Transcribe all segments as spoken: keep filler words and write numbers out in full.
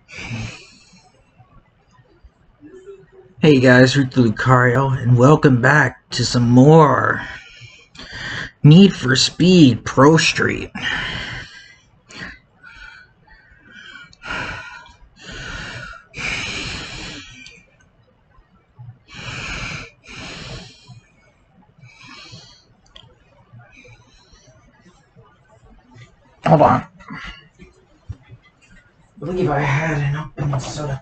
Hey guys, Rick Lucario, and welcome back to some more Need for Speed Pro Street. Hold on. I believe I had an open soda.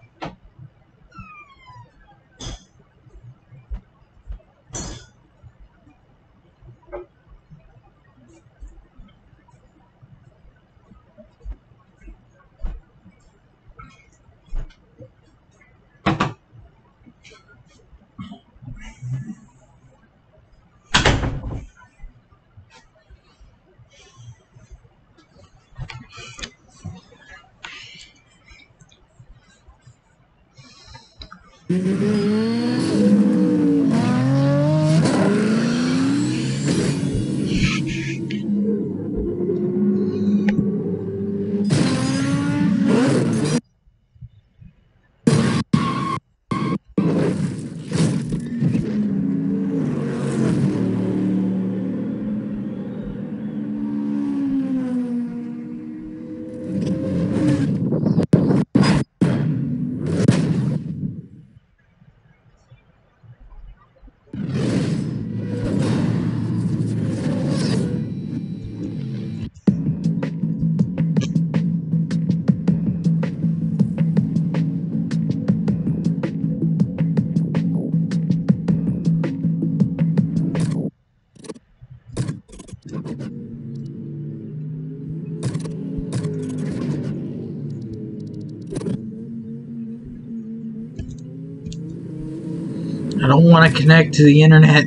I don't want to connect to the internet.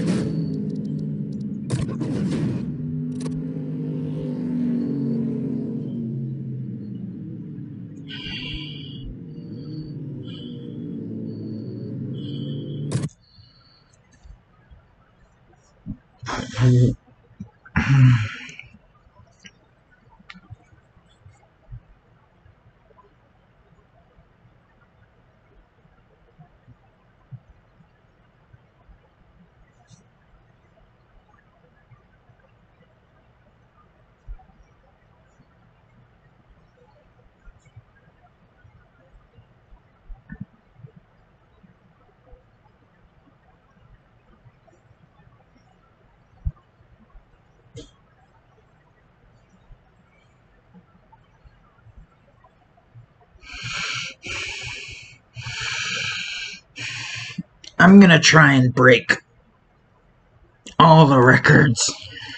I'm gonna try and break all the records.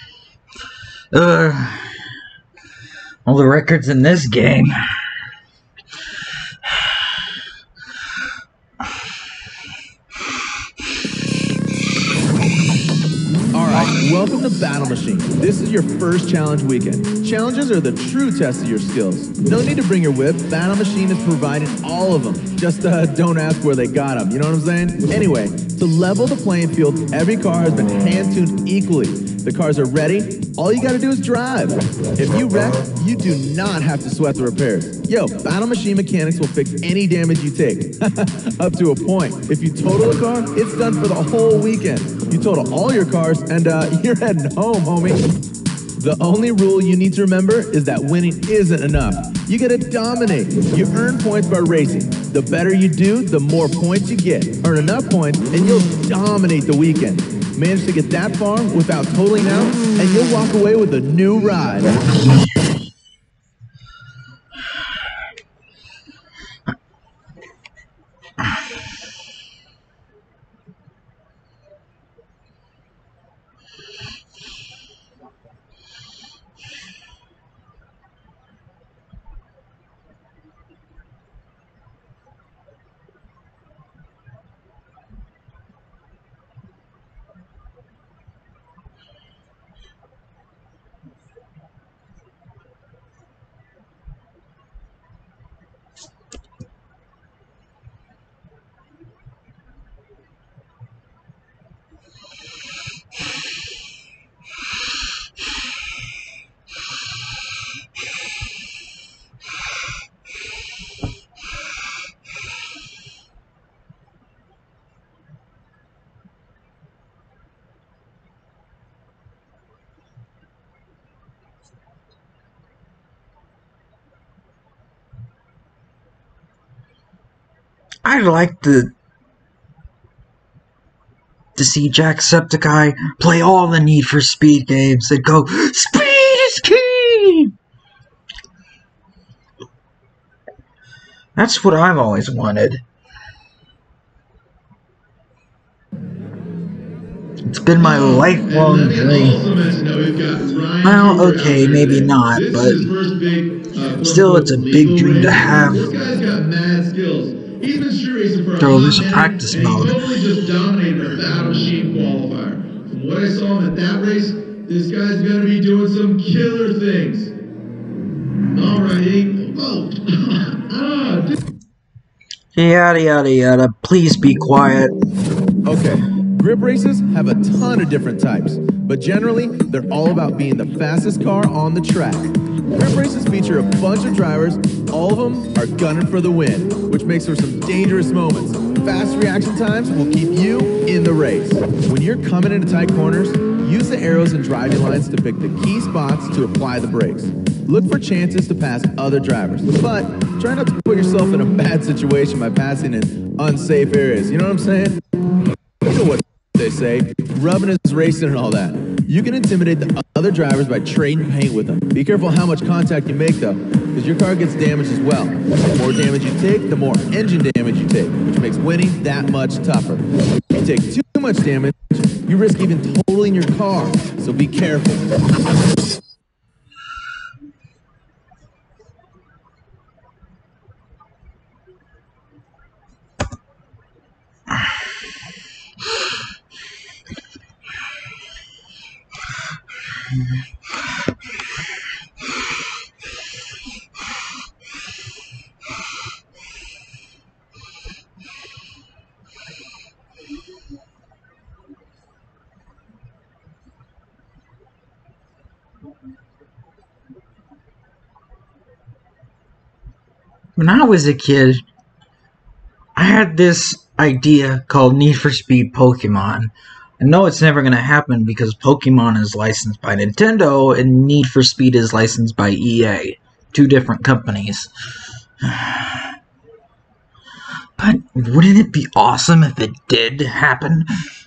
Uh, all the records in this game. Alright, welcome to Battle Machine. This is your first challenge weekend. Challenges are the true test of your skills. No need to bring your whip, Battle Machine is providing all of them. Just uh, don't ask where they got them, you know what I'm saying? Anyway, to level the playing field, every car has been hand-tuned equally. The cars are ready, all you gotta do is drive. If you wreck, you do not have to sweat the repairs. Yo, Battle Machine mechanics will fix any damage you take. Up to a point. If you total a car, it's done for the whole weekend. You total all your cars, and uh, you're heading home, homie. The only rule you need to remember is that winning isn't enough. You gotta dominate. You earn points by racing. The better you do, the more points you get. Earn enough points, and you'll dominate the weekend. Manage to get that far without totaling out, and you'll walk away with a new ride. I'd like to to see Jacksepticeye play all the Need for Speed games and go, speed is key! That's what I've always wanted. It's been my oh, lifelong dream. Well, okay, maybe not, but uh, still, it's a big dream to have. This guy's got mad skills. He's been street racing for a Throw hot this minute, practice and mode. he totally just dominated a battle machine qualifier. From what I saw him at that race, this guy's gonna be doing some killer things. Alrighty. Oh. ah, Yada yada yada. Please be quiet. Okay, grip races have a ton of different types, but generally, they're all about being the fastest car on the track. Grip races feature a bunch of drivers, all of them are gunning for the win, which makes for some dangerous moments. Fast reaction times will keep you in the race. When you're coming into tight corners, use the arrows and driving lines to pick the key spots to apply the brakes. Look for chances to pass other drivers, but try not to put yourself in a bad situation by passing in unsafe areas. You know what I'm saying? You know what they say, rubbing is racing and all that. You can intimidate the other drivers by trading paint with them. Be careful how much contact you make though, because your car gets damaged as well. The more damage you take, the more engine damage you take, which makes winning that much tougher. If you take too much damage, you risk even totaling your car, so be careful. When I was a kid, I had this idea called Need for Speed Pokemon. I know it's never going to happen because Pokemon is licensed by Nintendo and Need for Speed is licensed by E A. Two different companies. But wouldn't it be awesome if it did happen?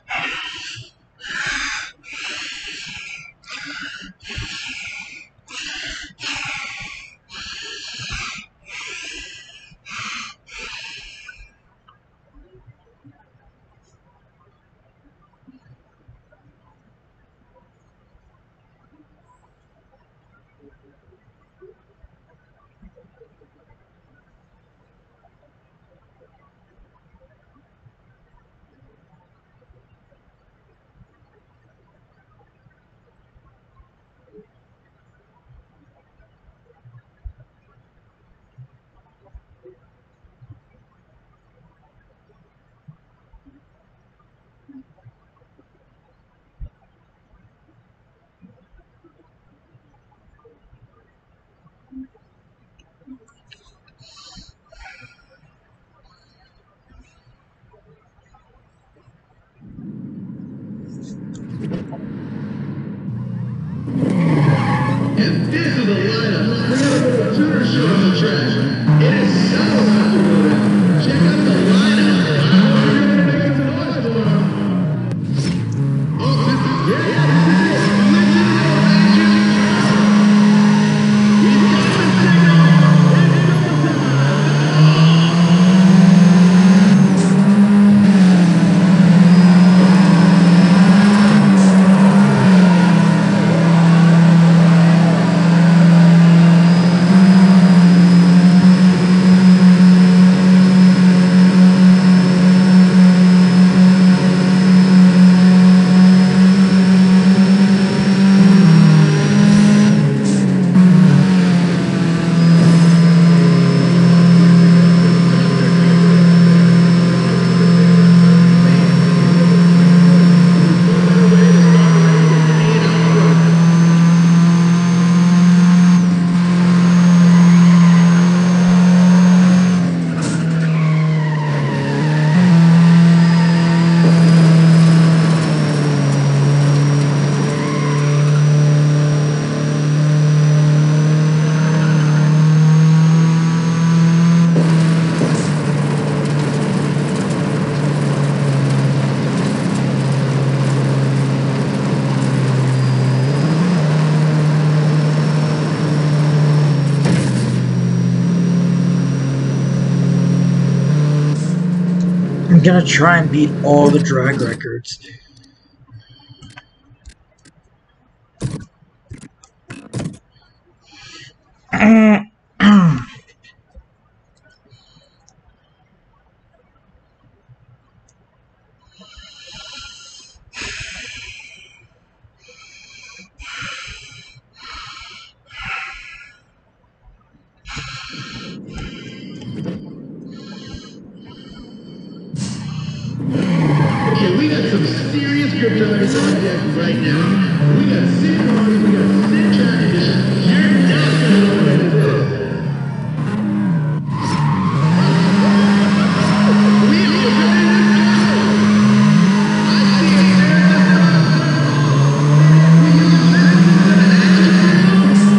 And this is the lineup. We got a tuner show on the track. It is so about to go down. Check out the lineup. I hope you're gonna make some noise for them. Oh, this is yeah, yeah, this is it. Listen to the legend. We've got the signal. It's go time. I'm gonna try and beat all the drag records. Okay, we got some serious crypto on deck right now. We got sick cars, we got sick track conditions. You're not gonna know what it is. We are ready to go. I see it there at the top. We use that as an action.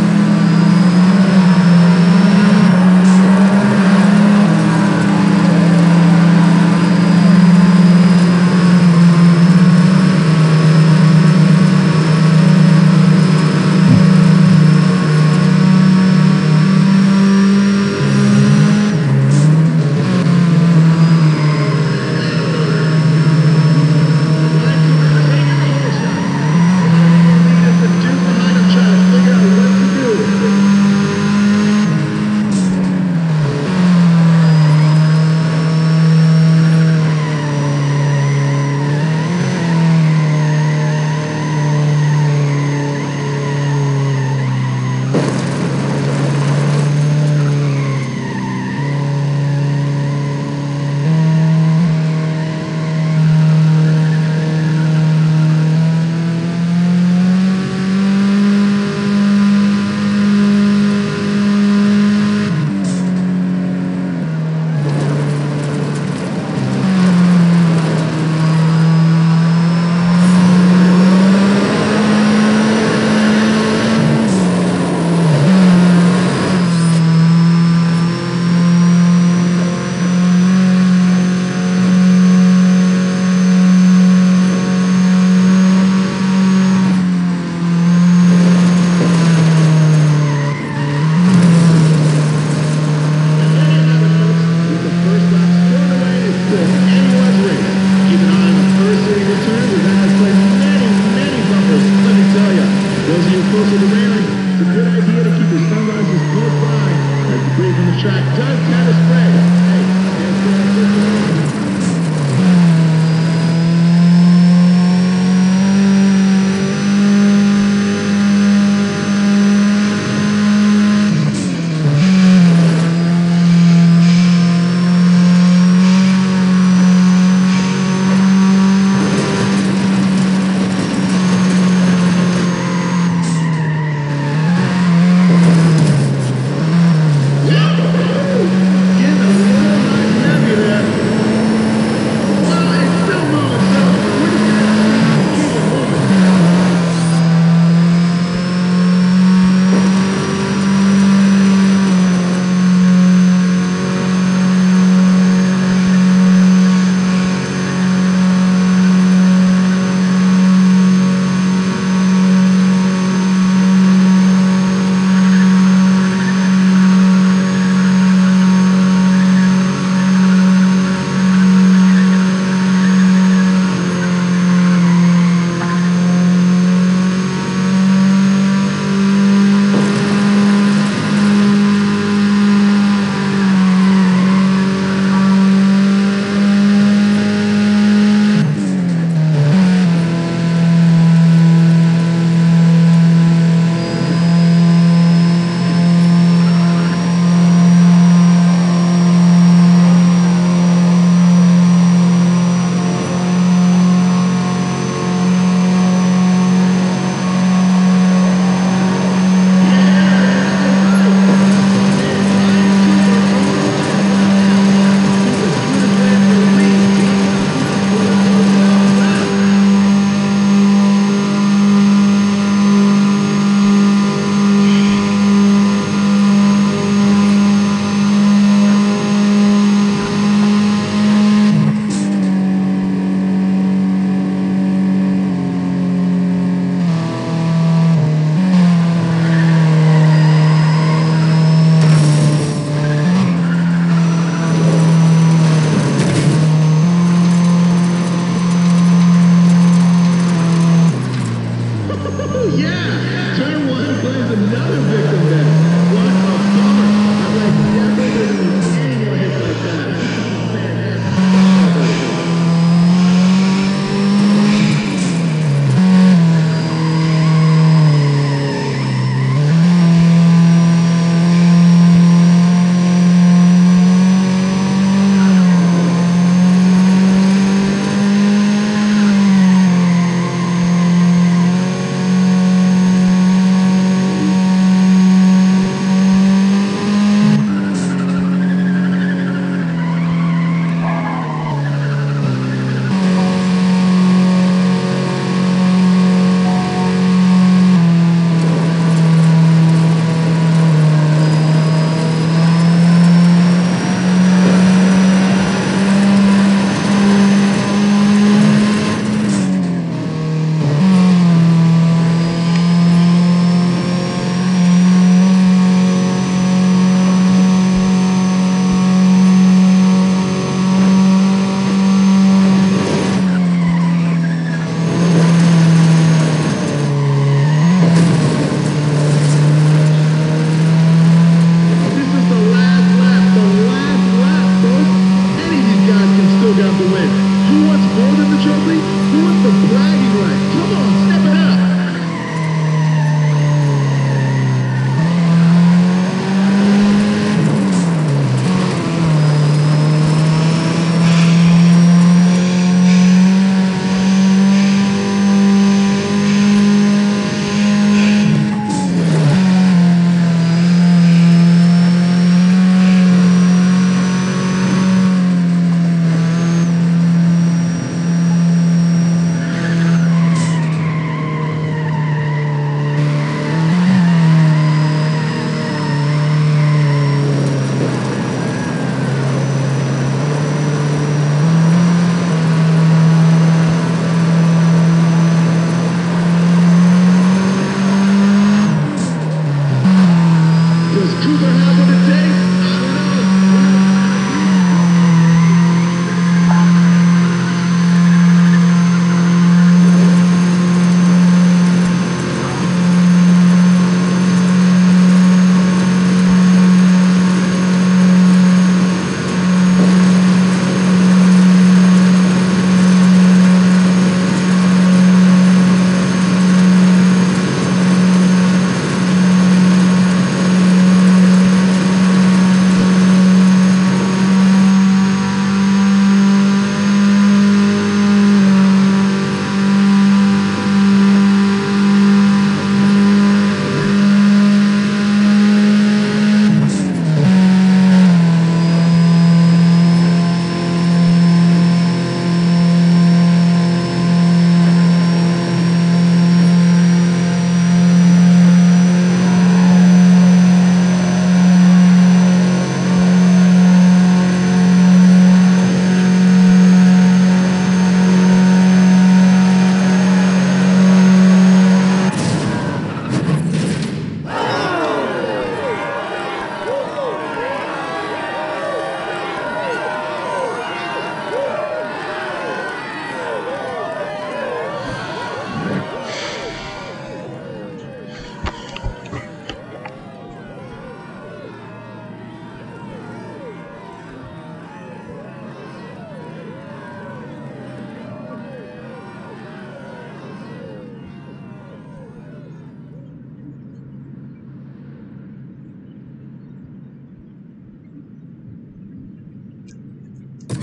Track does kind of spread. Hey, it's, uh, Getting a little nice heavy there.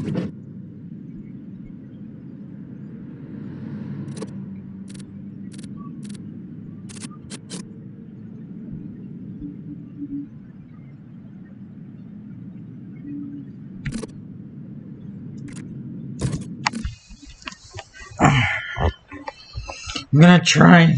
I'm gonna try.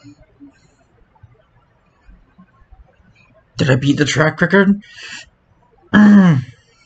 Did I beat the track record? Mm.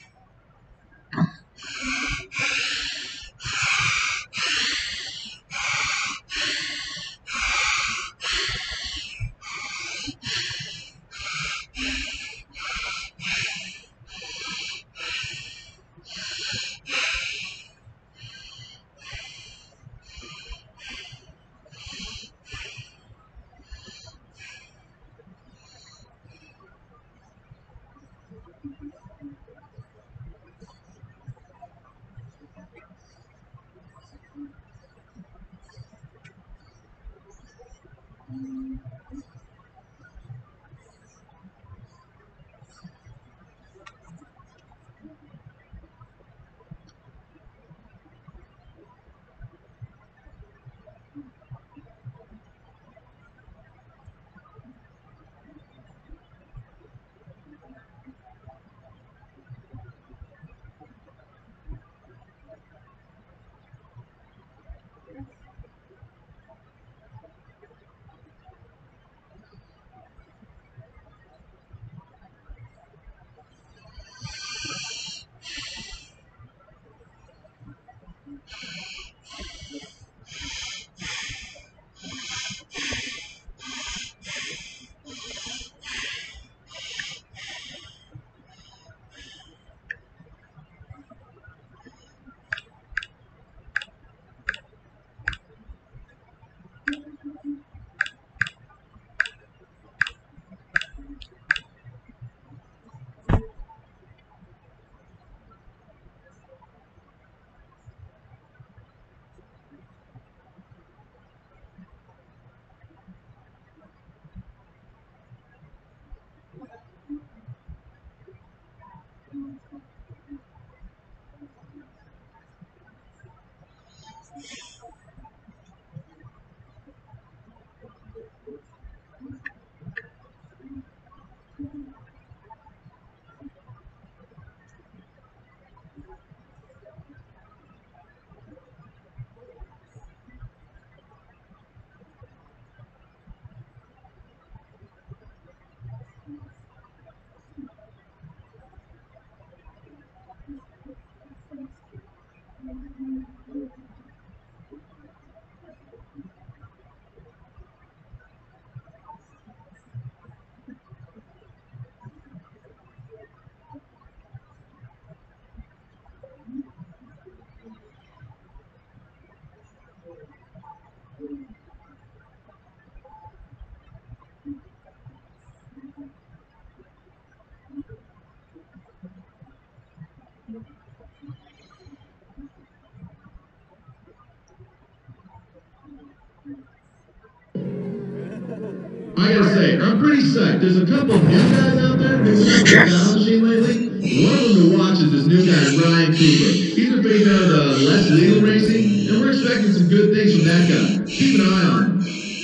I gotta say, I'm pretty psyched. There's a couple of new guys out there mixing up with the Yes. battle machine lately. One of them to watch is this new guy, Ryan Cooper. He's a phase out of the less legal racing, and we're expecting some good things from that guy. Keep an eye on him.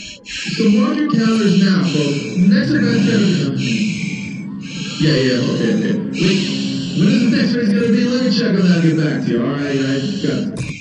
So mark your calendars now, folks. Next event's gonna be... Yeah, yeah, okay, okay. Wait, when is the next race gonna be? Let me check on that and get back to you, alright, guys? Got it.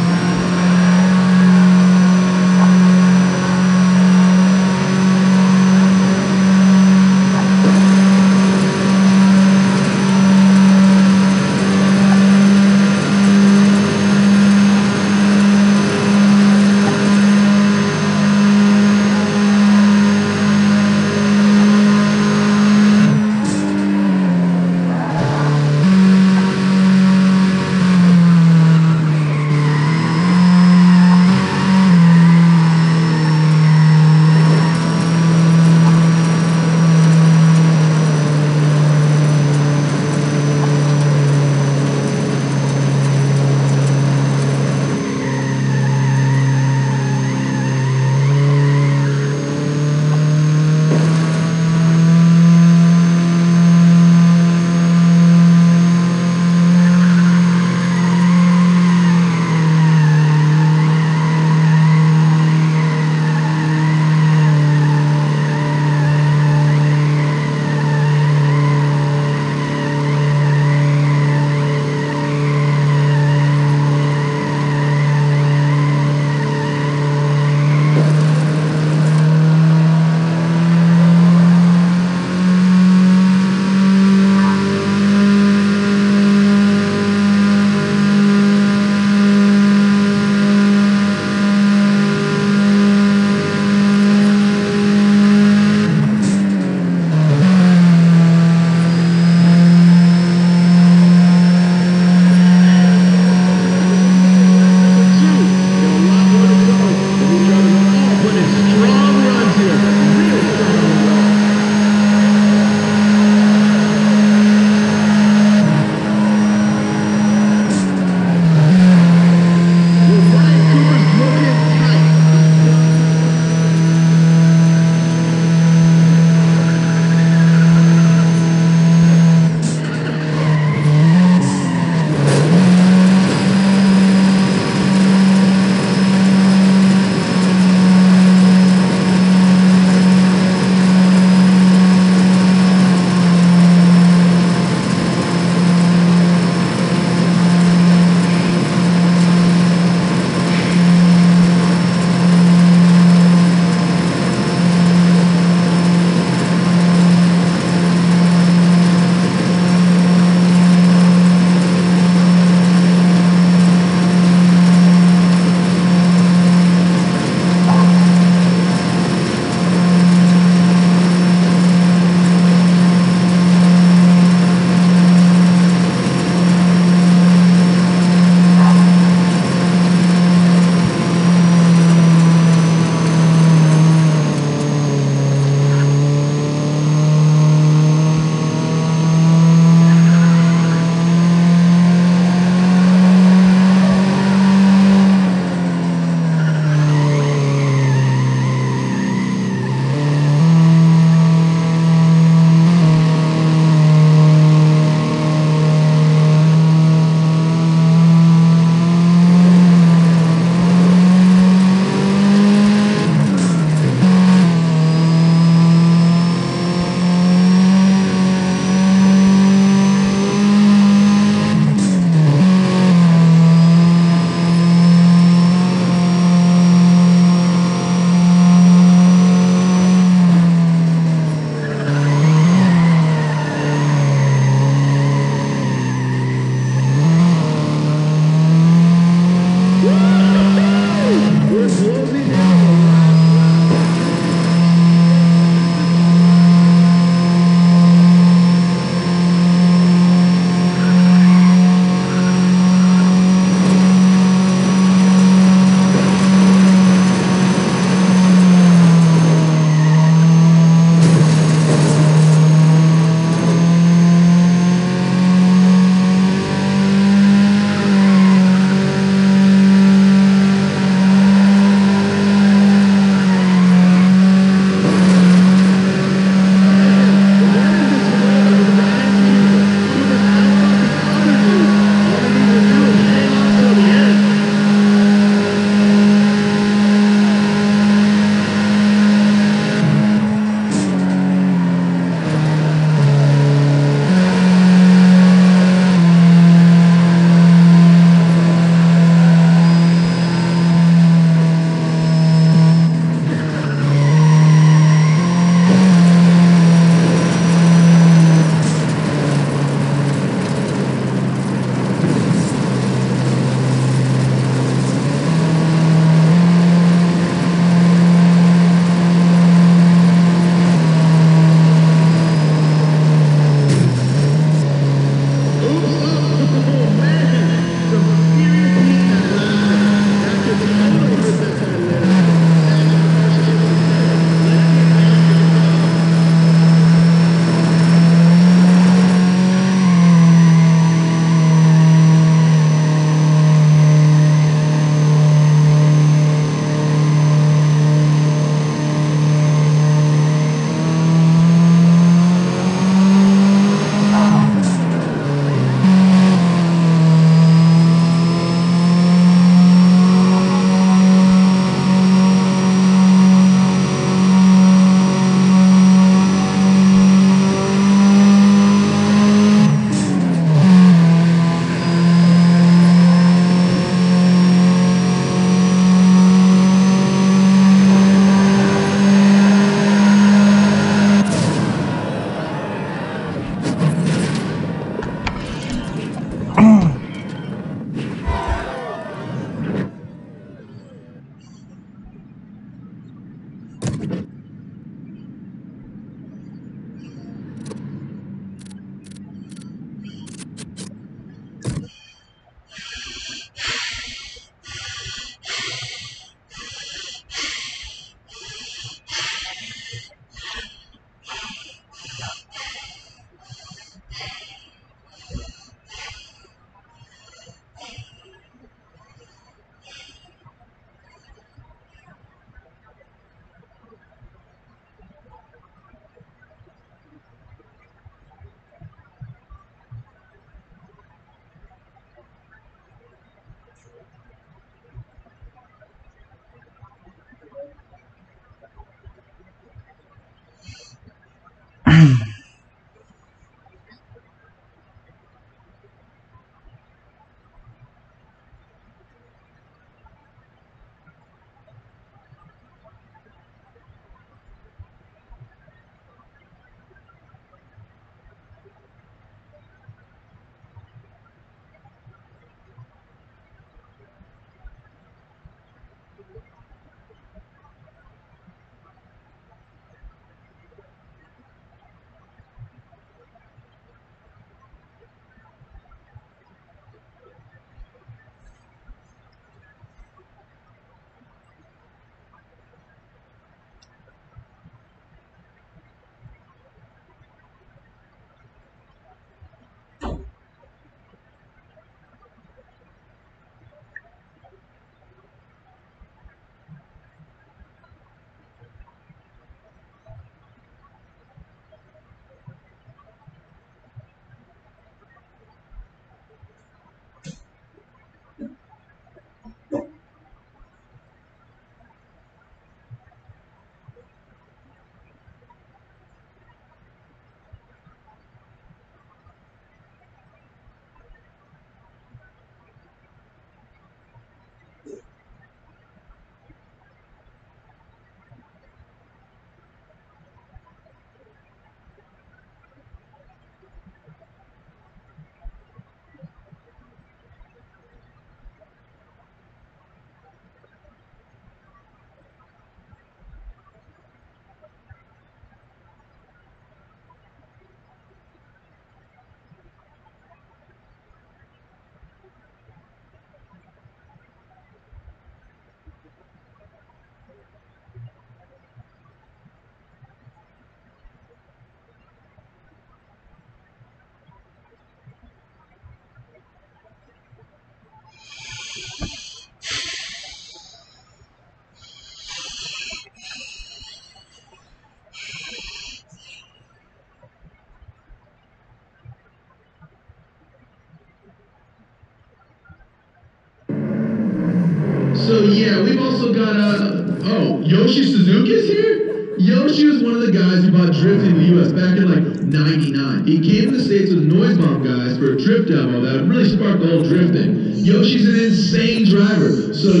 So yeah, we've also got uh oh, Yoshi Suzuki's here? Yoshi was one of the guys who bought drifting in the U S back in like ninety-nine. He came to the States with Noise Bomb guys for a drift demo that really sparked the whole drifting. Yoshi's an insane driver. So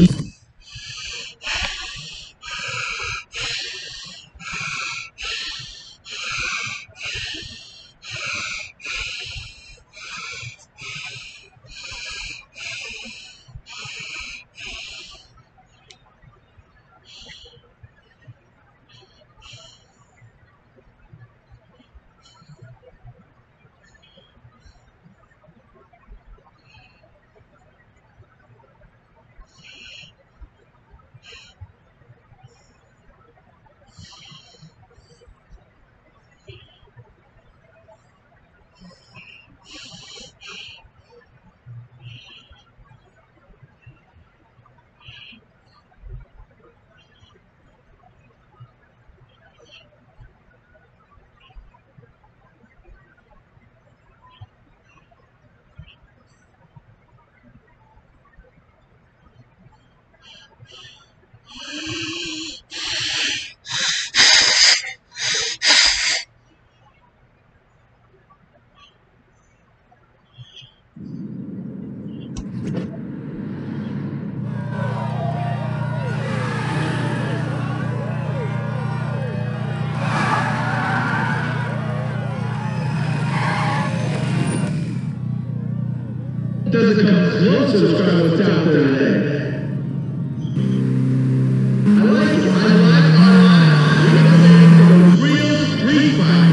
doesn't come close to describing what's out there today. I like it. I like our lineup. We're gonna make it a real street fight.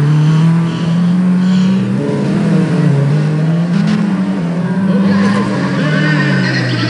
Okay, there it is. It's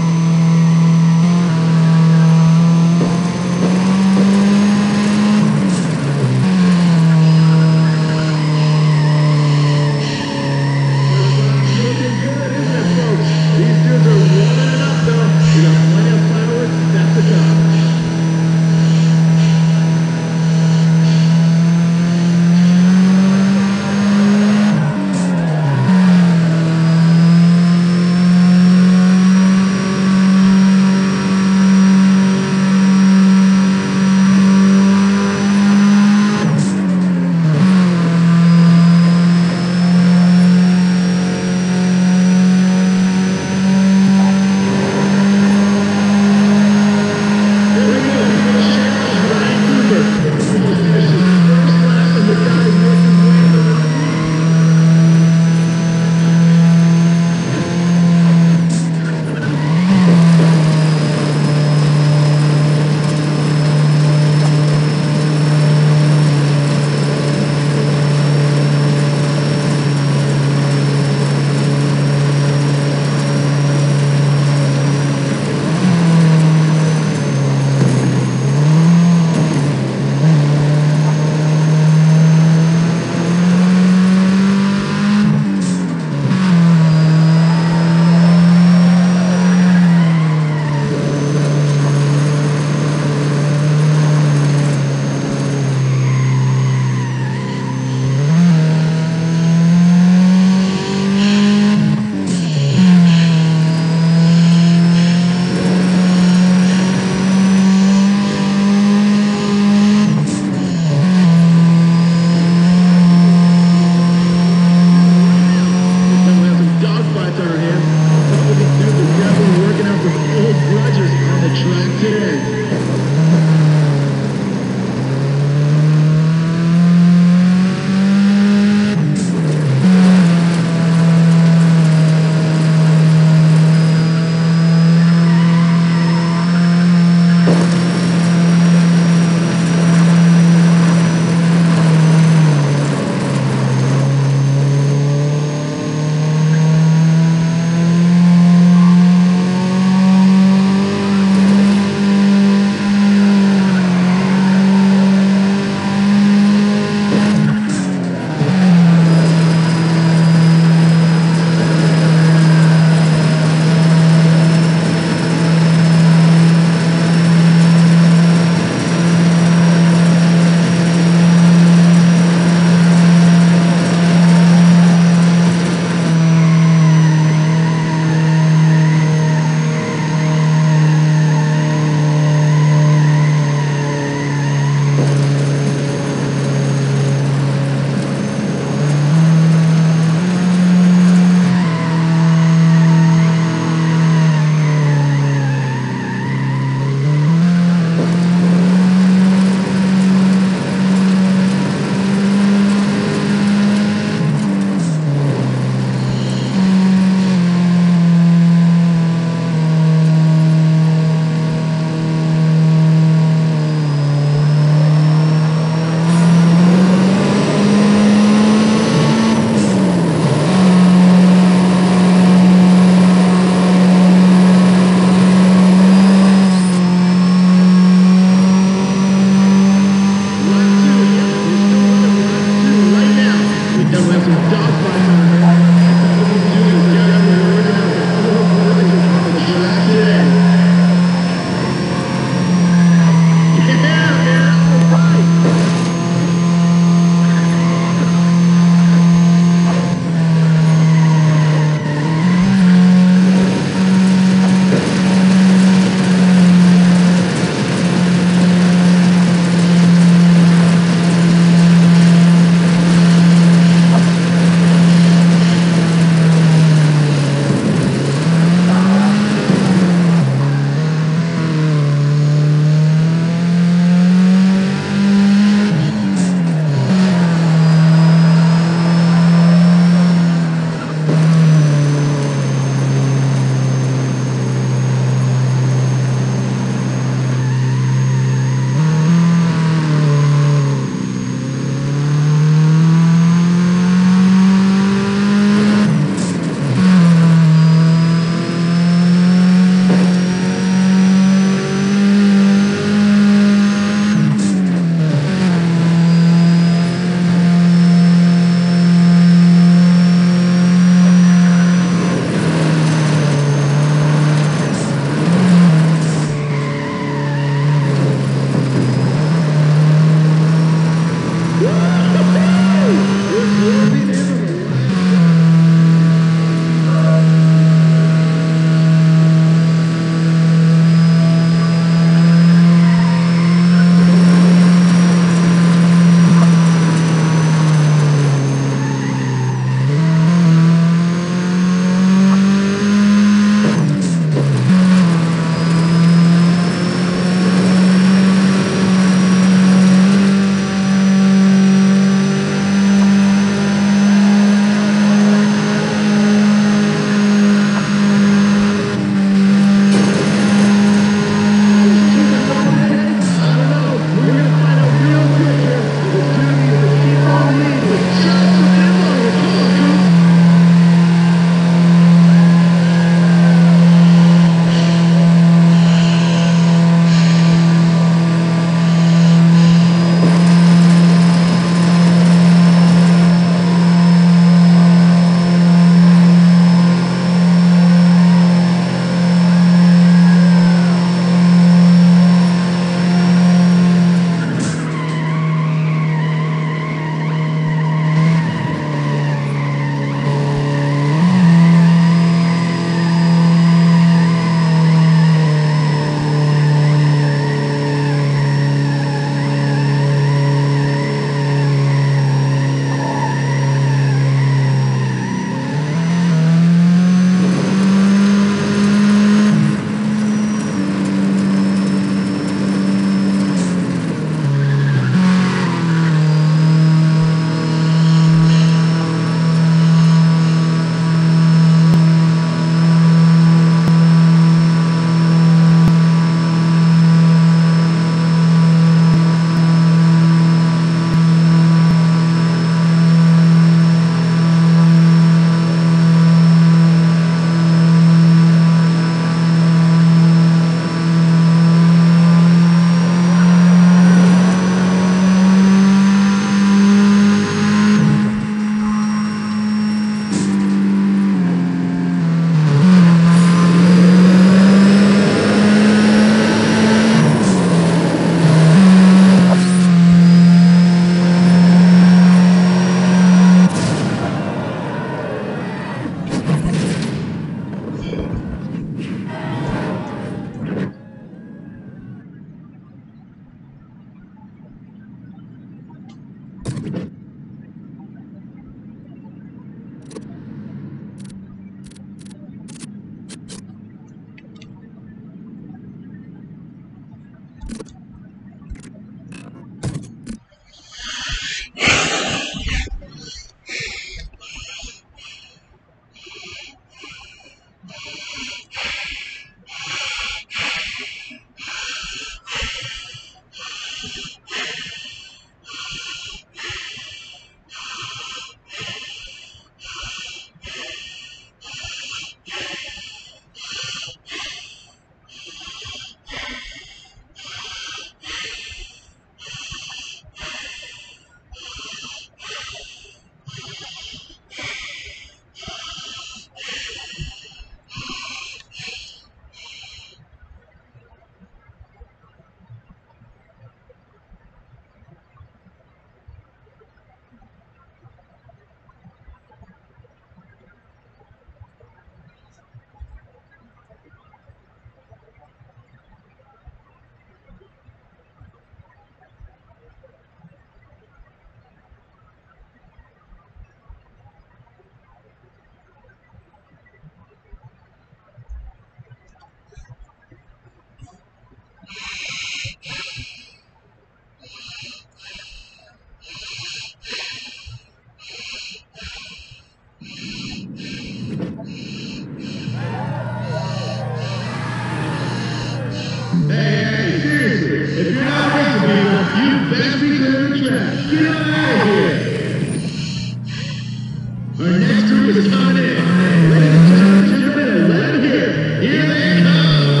Hey, seriously, if you're not racing people, you best be clearing the track. Get on out of here. Our next group is coming in. Ladies and gentlemen, gentlemen, let them hear it. Here they come.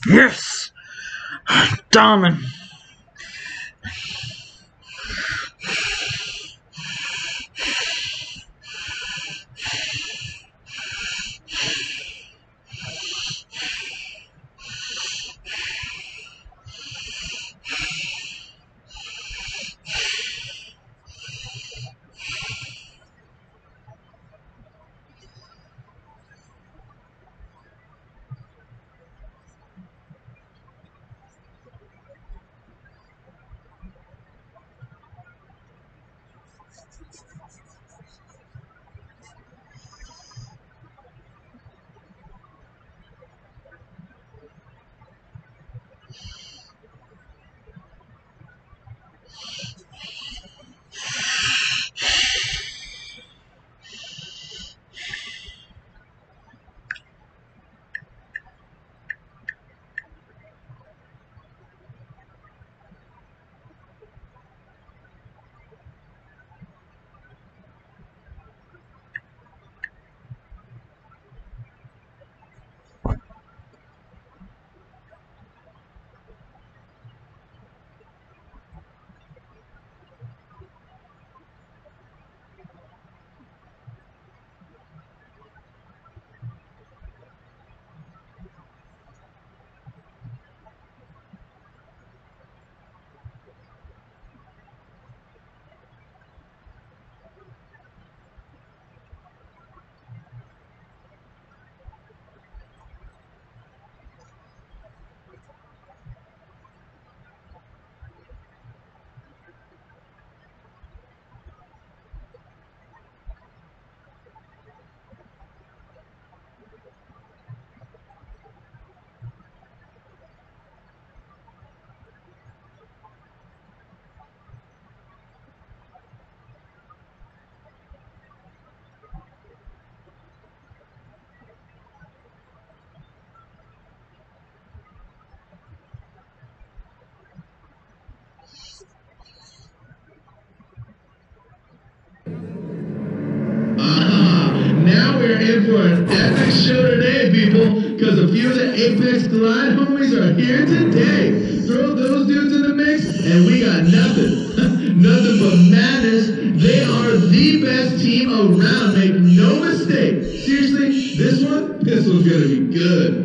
Yes! Diamond! Now we're in for an epic show today, people, because a few of the Apex Glide homies are here today. Throw those dudes in the mix, and we got nothing. Nothing but madness. They are the best team around, make no mistake. Seriously, this one, this one's gonna be good.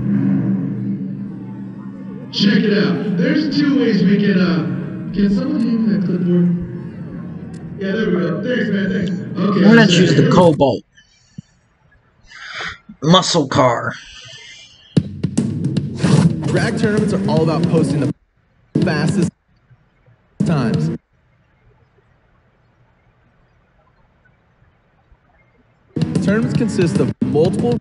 Check it out. There's two ways we can, uh, can someone hand me that clipboard? Yeah, there we go. Thanks, man, thanks. Okay. I'm gonna so choose the here we- Cobalt. Muscle car. Drag tournaments are all about posting the fastest times. Tournaments consist of multiple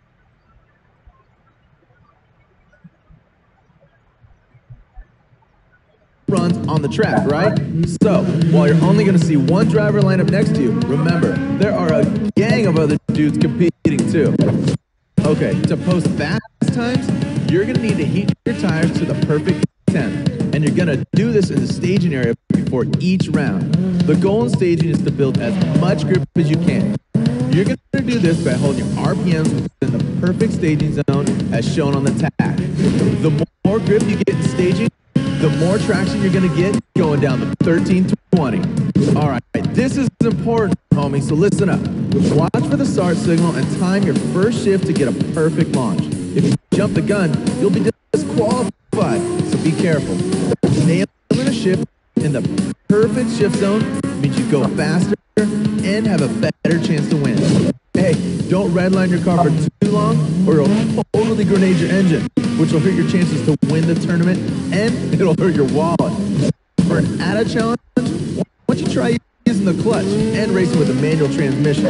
runs on the track, right? So, while you're only going to see one driver line up next to you, remember, there are a gang of other dudes competing too. Okay, to post fast times, you're going to need to heat your tires to the perfect temp. And you're going to do this in the staging area before each round. The goal in staging is to build as much grip as you can. You're going to do this by holding your R P Ms within the perfect staging zone as shown on the tag. The more grip you get in staging, the more traction you're going to get going down the thirteen twenty. All right, this is important, homie, so listen up. Watch for the start signal and time your first shift to get a perfect launch. If you jump the gun, you'll be disqualified, so be careful. Nailing a shift in the perfect shift zone means you go faster and have a better chance to win. Hey, don't redline your car for too long or it'll totally grenade your engine, which will hurt your chances to win the tournament and it'll hurt your wallet. For an added challenge, why don't you try using the clutch and racing with a manual transmission.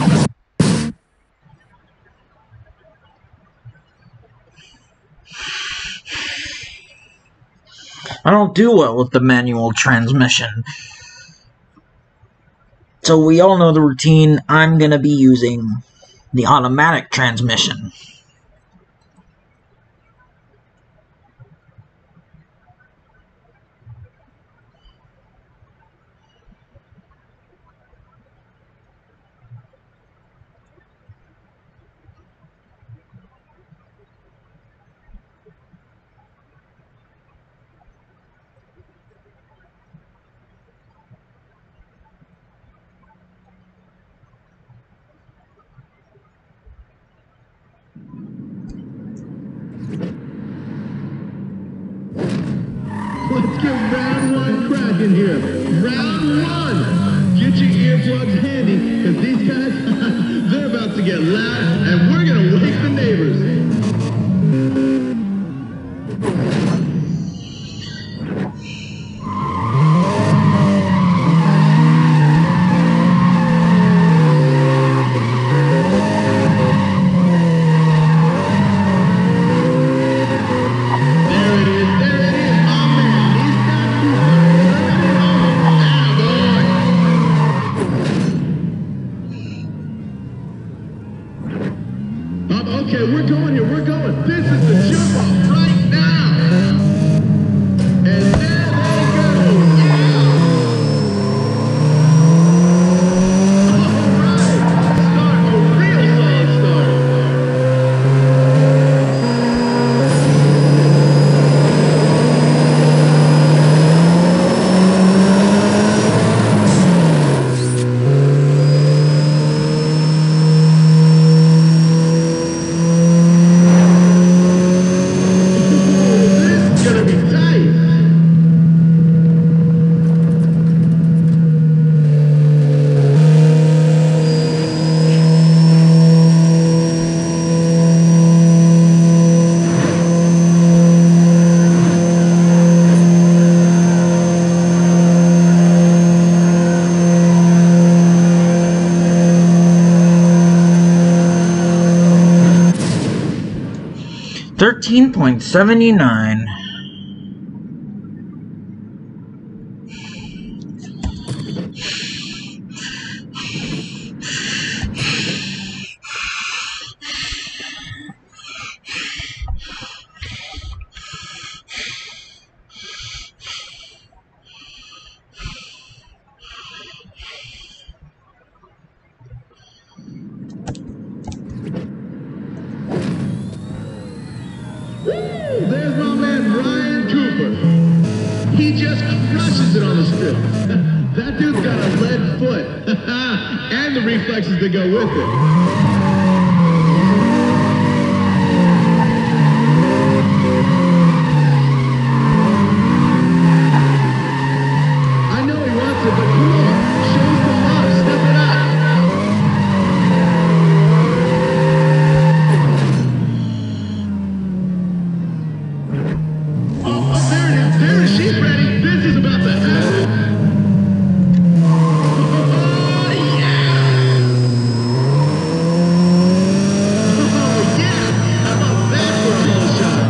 I don't do well with the manual transmission. So we all know the routine. I'm gonna be using the automatic transmission. Let's get round one cracking here. Round one. Get your earplugs handy, because these guys, they're about to get loud, and we're going to wake the neighbors. Okay, we're going here, we're going. This is the jump off right now. And there they go. Yeah! All right. Start, a real solid start. thirteen point seven nine. There's my man Ryan Cooper. He just crushes it on the strip. That dude's got a lead foot. And the reflexes that go with it. I know he wants it, but come on. Show us the love. Step it up. She's ready. This is about to happen. Oh, yeah. Oh, yeah. How about that for a whole shot?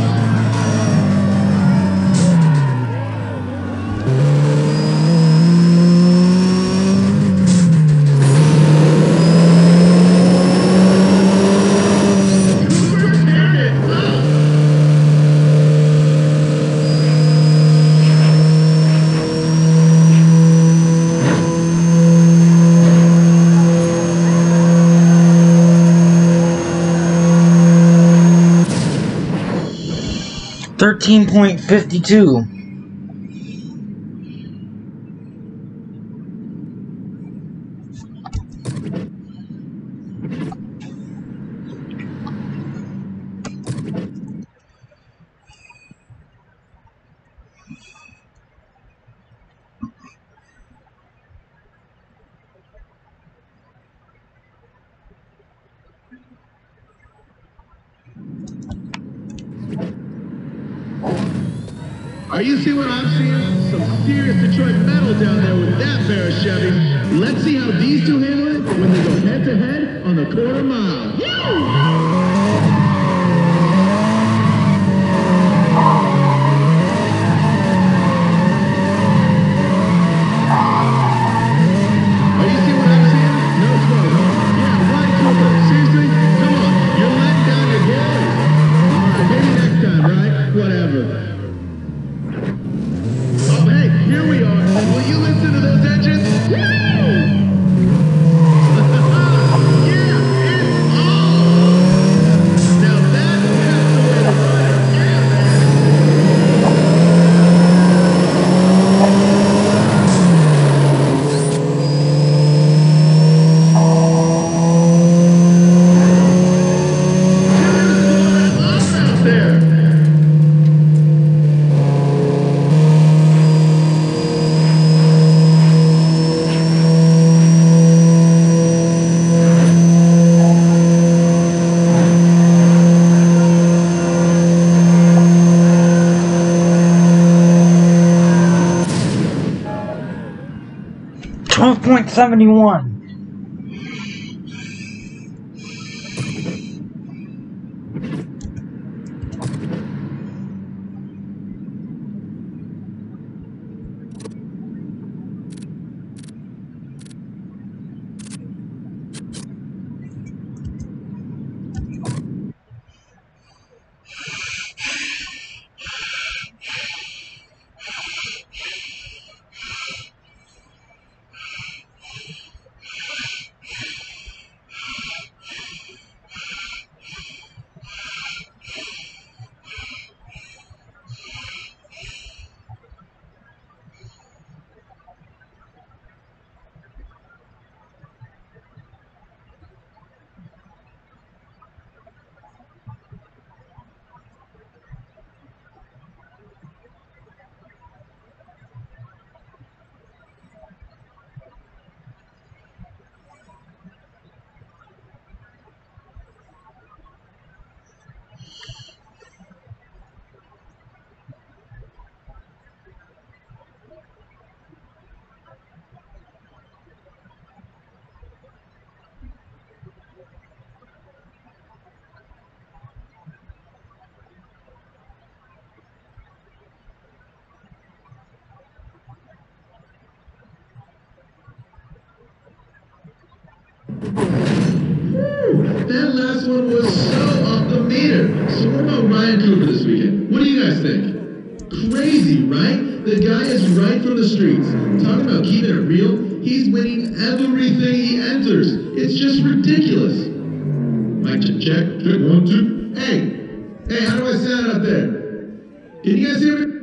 Cooper teared it up. thirteen point five two. Are you seeing what I'm seeing? Some serious Detroit metal down there with that pair of Chevys. Let's see how these two handle it when they go head to head on the quarter mile. Are you seeing what I'm seeing? No smoke, huh? Yeah, Ryan Cooper. Seriously? Come on. You're letting down your boys. All right, maybe next time, right? Whatever. Oh, hey, here we are. Will you listen to those engines? Woo! Yeah, it's on! point seven one. That last one was so off the meter. So what about Ryan Cooper this weekend? What do you guys think? Crazy, right? The guy is right from the streets. Talking about keeping it real, he's winning everything he enters. It's just ridiculous. Mic check, check, check, one, two. Hey, hey, how do I sound out there? Can you guys hear me?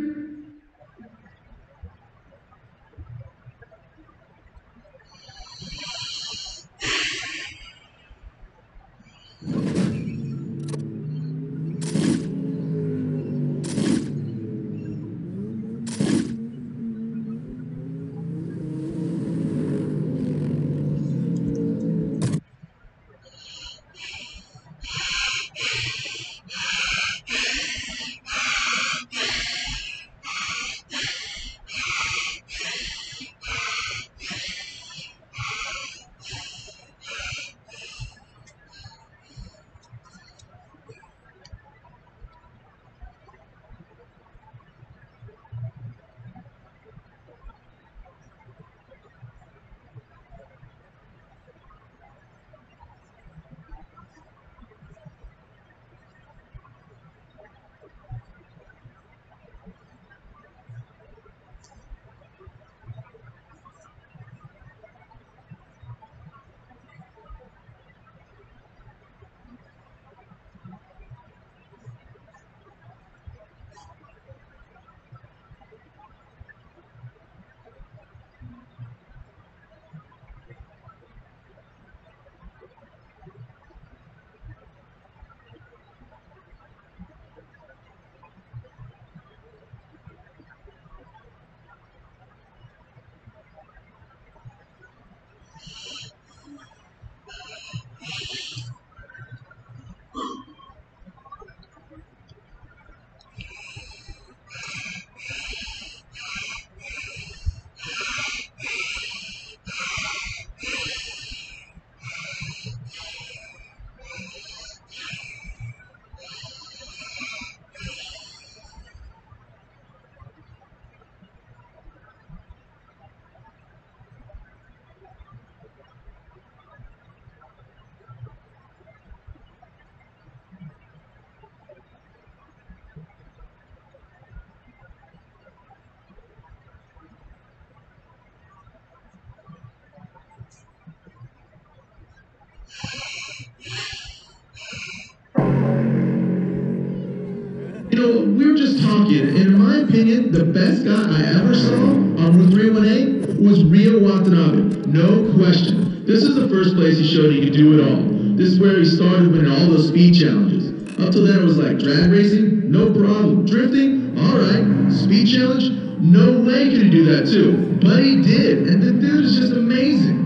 You know, we were just talking, and in my opinion, the best guy I ever saw on Route three eighteen was Rio Watanabe. No question. This is the first place he showed he could do it all. This is where he started winning all those speed challenges. Up till then, it was like drag racing, no problem. Drifting, all right. Speed challenge, no way could he do that too. But he did, and the dude is just amazing.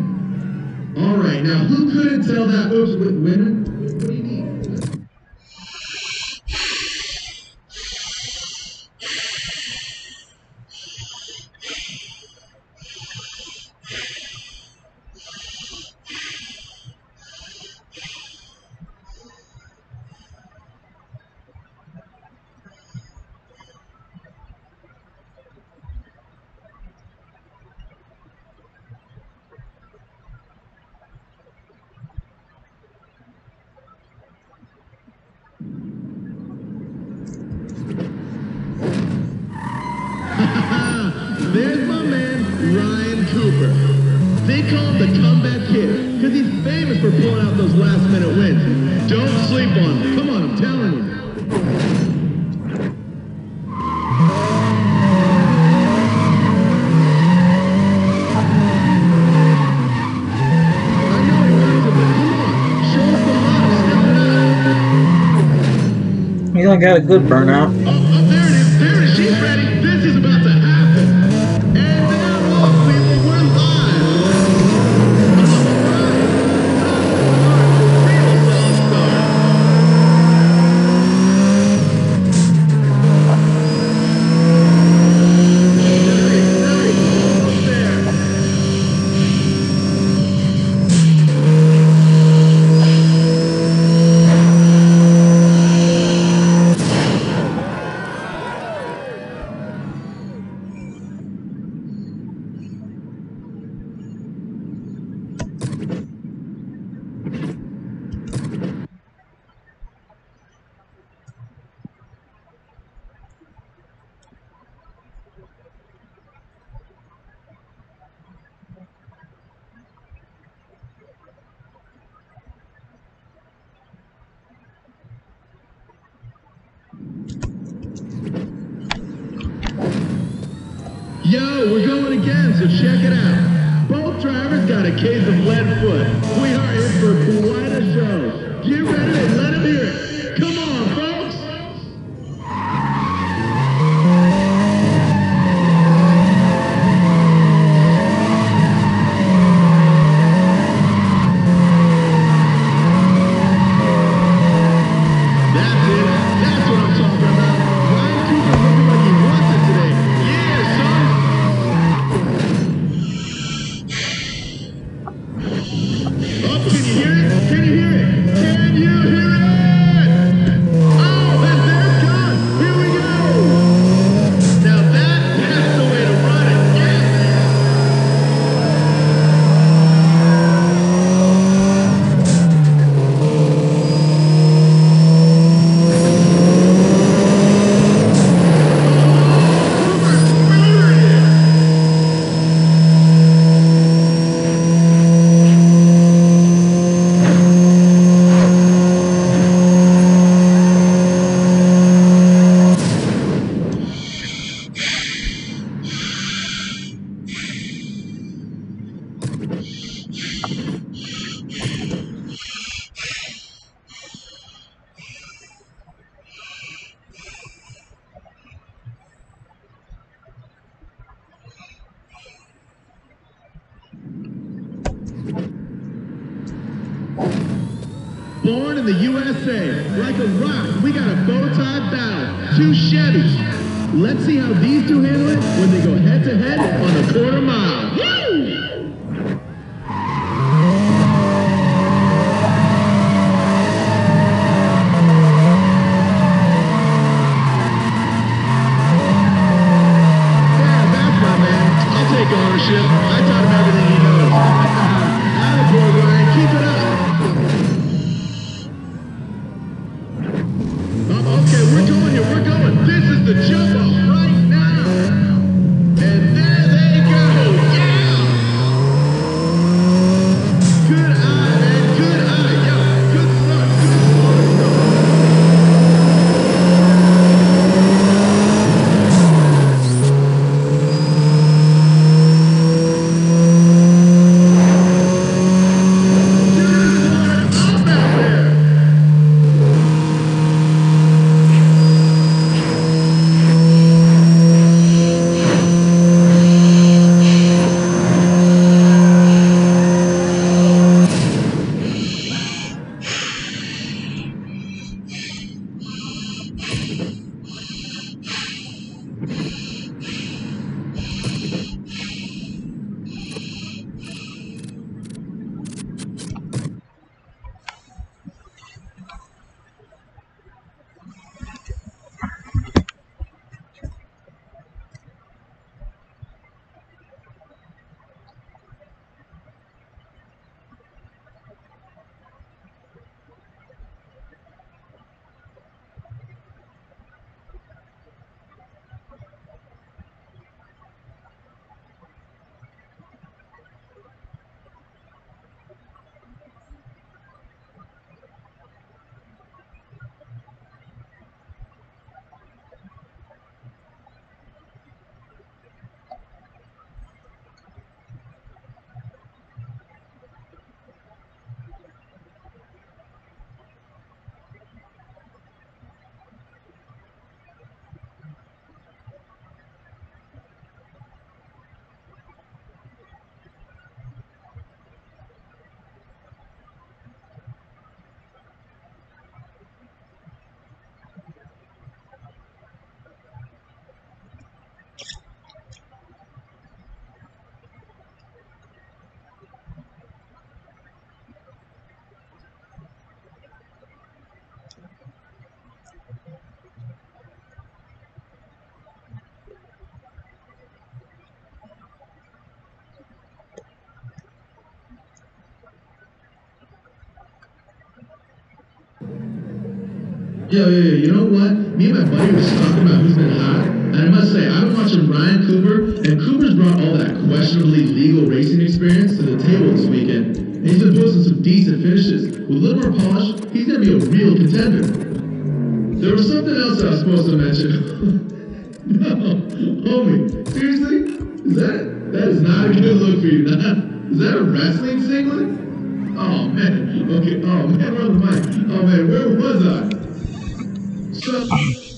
All right, now who couldn't tell that? Oops, wait, winner? What do you mean? They call him the comeback kid because he's famous for pulling out those last minute wins. Don't sleep on him. Come on, I'm telling you. I know he wants it, but come on. Show us the love. Step it up. You know, I got a good burnout. Oh, oh, there it is. There it is. She's ready. This is about to happen. And they're off, people. We're live. Yo, we're going again, so check it out. Both drivers got a case of lead foot. We are in for quite a show. Get ready and let them hear it. Come on, folks. That's it. That's what I'm talking about. Ryan Cooper looking like he wants it today. Yeah, son. Oh, can you hear it? Can you hear it? Can you hear it? Oh, and they're gone. Here we go. Now that, that's the way to run it. Yeah. Born in the U S A, like a rock, we got a bow tie battle. Two Chevys. Let's see how these two handle it when they go head to head on the quarter mile. Woo! Yeah, that's my man. I'll take ownership. I taught him everything he knows. Attaboy, Ryan. Keep it up. Oh, okay, we're going here. We're going. This is the jump off right now. And there they go. Yeah! Good eye, man. Good eye. Yeah, good start. Good start. Dude, I'm out there. Yo, yo, yo, you know what? Me and my buddy were just talking about who's been hot, and I must say, I've been watching Ryan Cooper, and Cooper's brought all that questionably legal racing experience to the table this weekend. And he's been posting some decent finishes. With a little more polish, he's gonna be a real contender. There was something else I was supposed to mention. No, homie, seriously? Is that, that is not a good look for you, nah? Is that a wrestling singlet? Oh, man. Okay, oh, man, we're on the mic. Oh, man, where was I? So...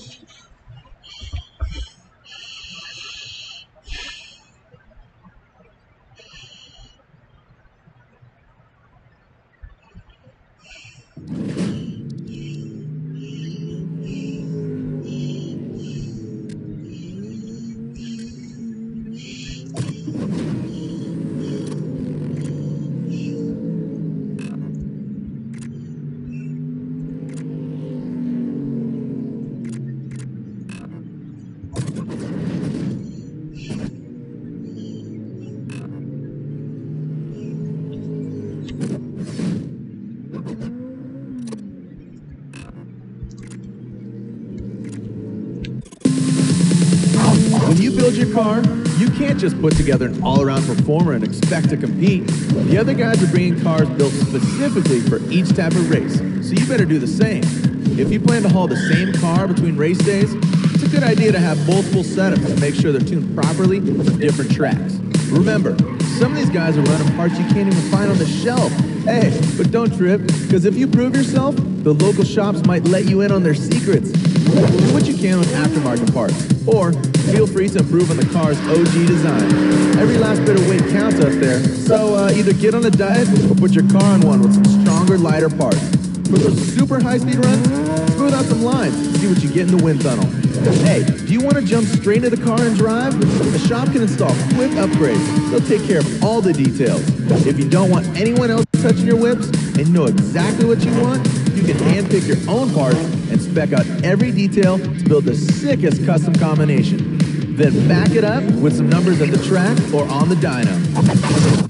When you build your car, you can't just put together an all-around performer and expect to compete. The other guys are bringing cars built specifically for each type of race, so you better do the same. If you plan to haul the same car between race days, it's a good idea to have multiple setups to make sure they're tuned properly for different tracks. Remember, some of these guys are running parts you can't even find on the shelf. Hey, but don't trip, because if you prove yourself, the local shops might let you in on their secrets. Do what you can with aftermarket parts, or feel free to improve on the car's O G design. Every last bit of weight counts up there, so uh, either get on a diet or put your car on one with some stronger, lighter parts. For those super high-speed runs, smooth out some lines and see what you get in the wind tunnel. Hey, do you want to jump straight into the car and drive? The shop can install quick upgrades. They'll take care of all the details. If you don't want anyone else touching your whips and know exactly what you want, you can handpick your own parts and spec out every detail to build the sickest custom combination. Then back it up with some numbers at the track or on the dyno.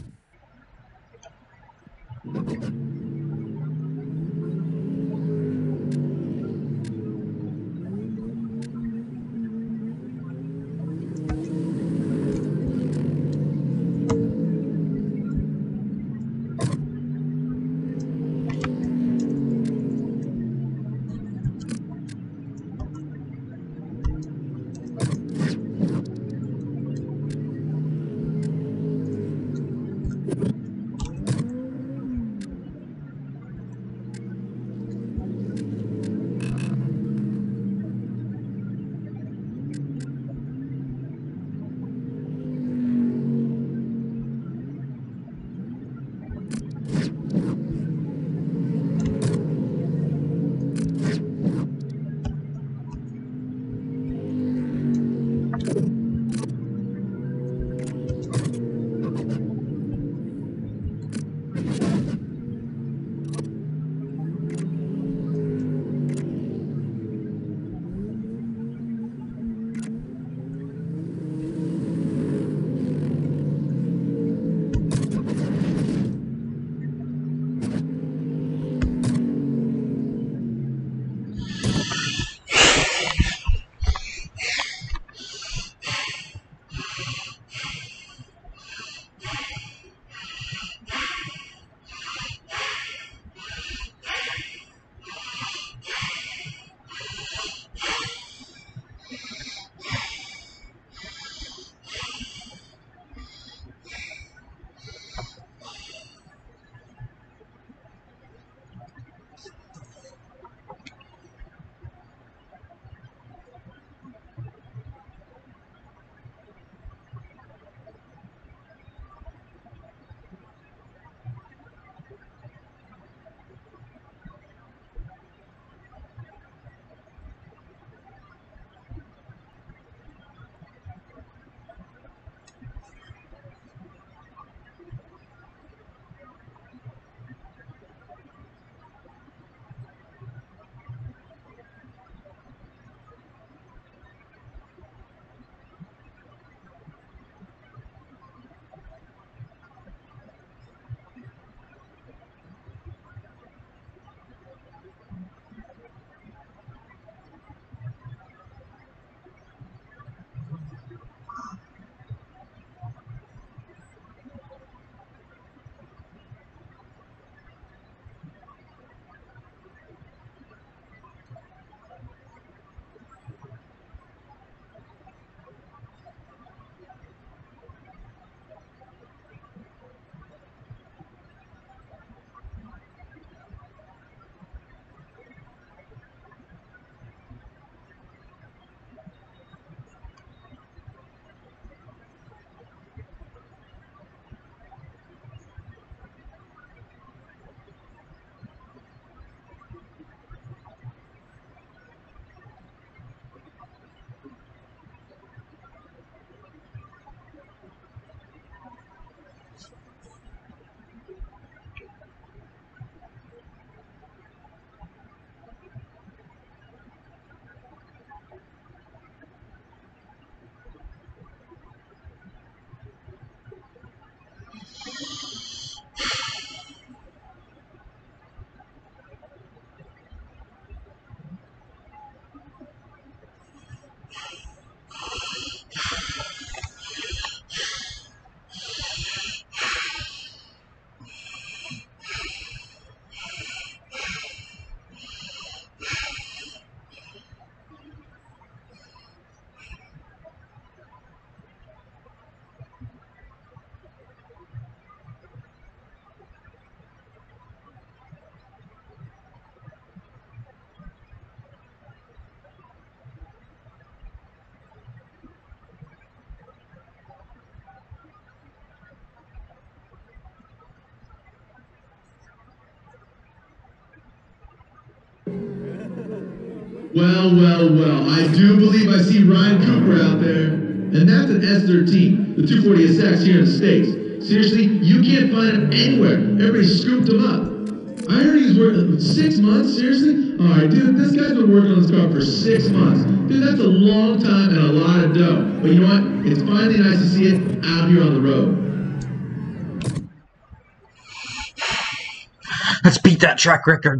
Well, well, well, I do believe I see Ryan Cooper out there. And that's an S thirteen, the two forty S X here in the States. Seriously, you can't find him anywhere. Everybody scooped him up. I heard he was working six months, seriously? Alright, dude, this guy's been working on this car for six months. Dude, that's a long time and a lot of dough. But you know what? It's finally nice to see it out here on the road. Let's beat that track record.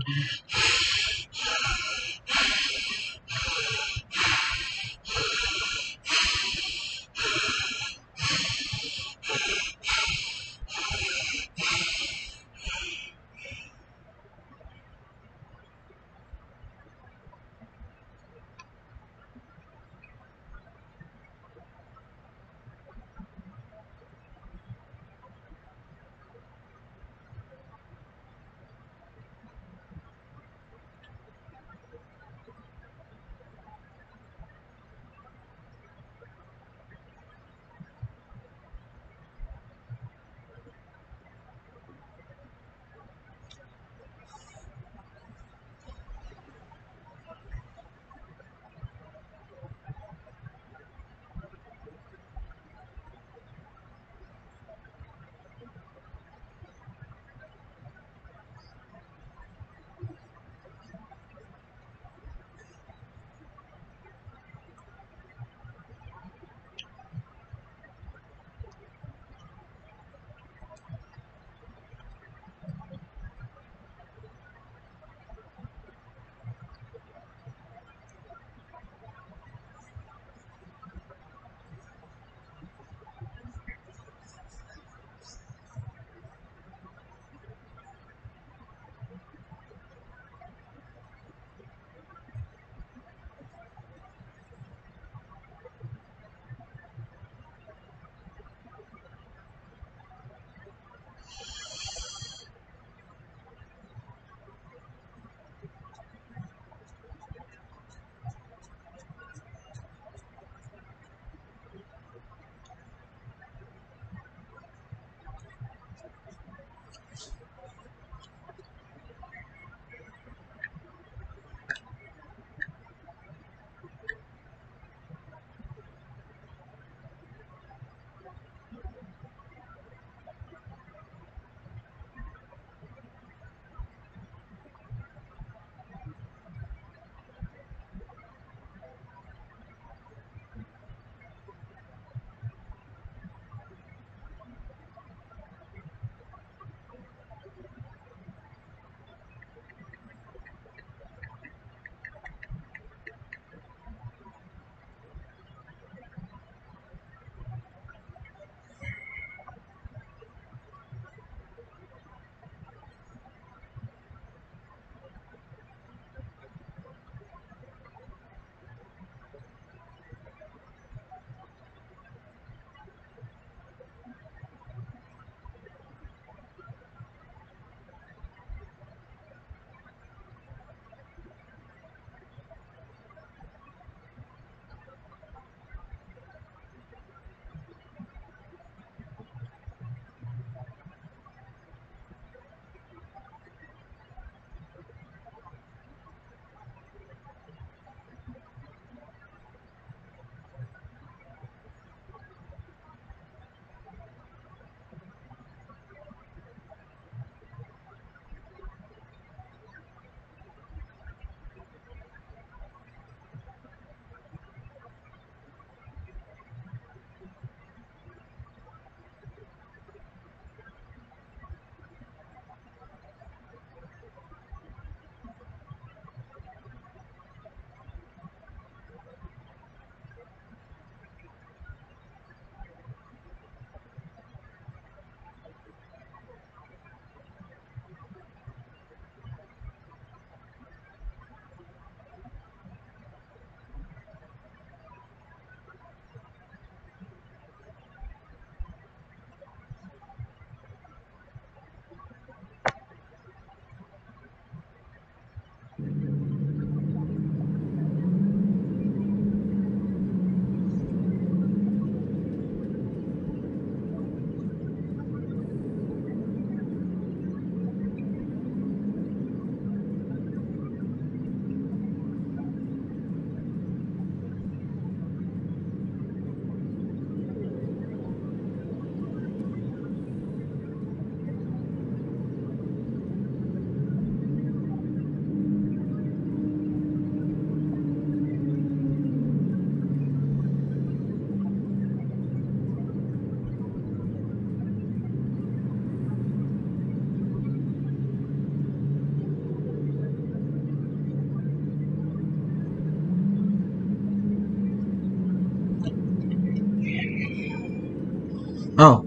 Oh.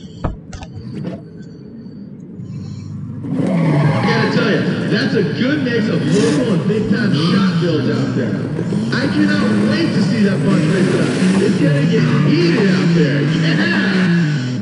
I gotta tell you, that's a good mix of local and big-time shot builds out there. I cannot wait to see that bunch race it up. It's gonna get heated out there. Yeah!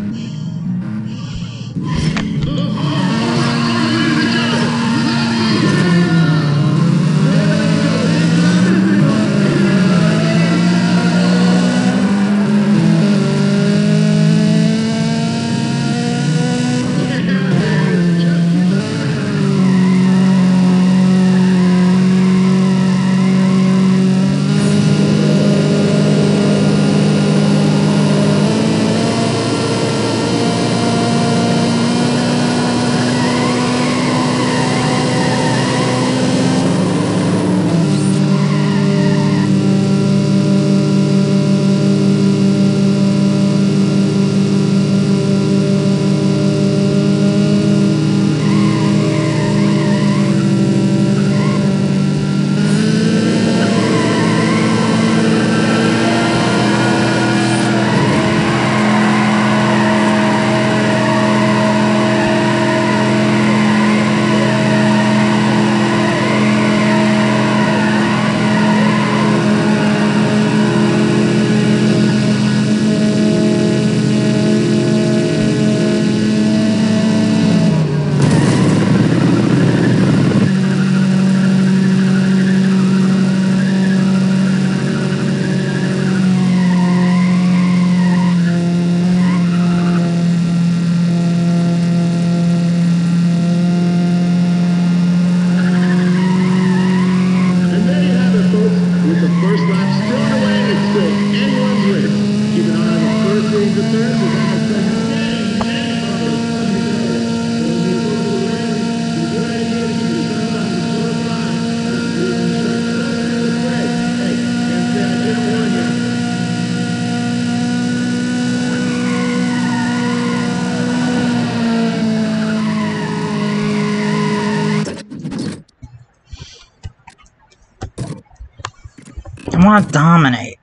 I want to dominate.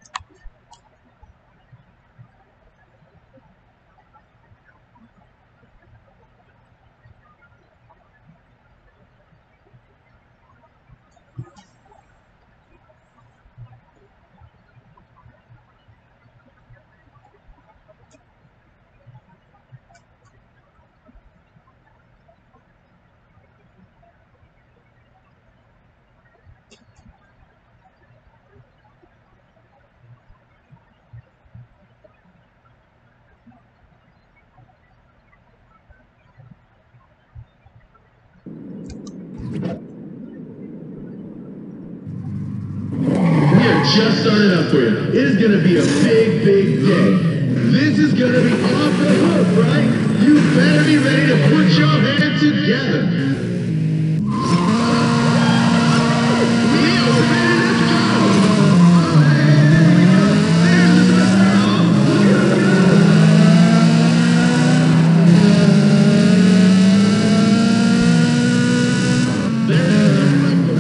Just started up for you. It is going to be a big, big day. This is going to be off the hook, right? You better be ready to put your hands together. We are ready to go. Oh, hey, there we go. There's the start. There is the record.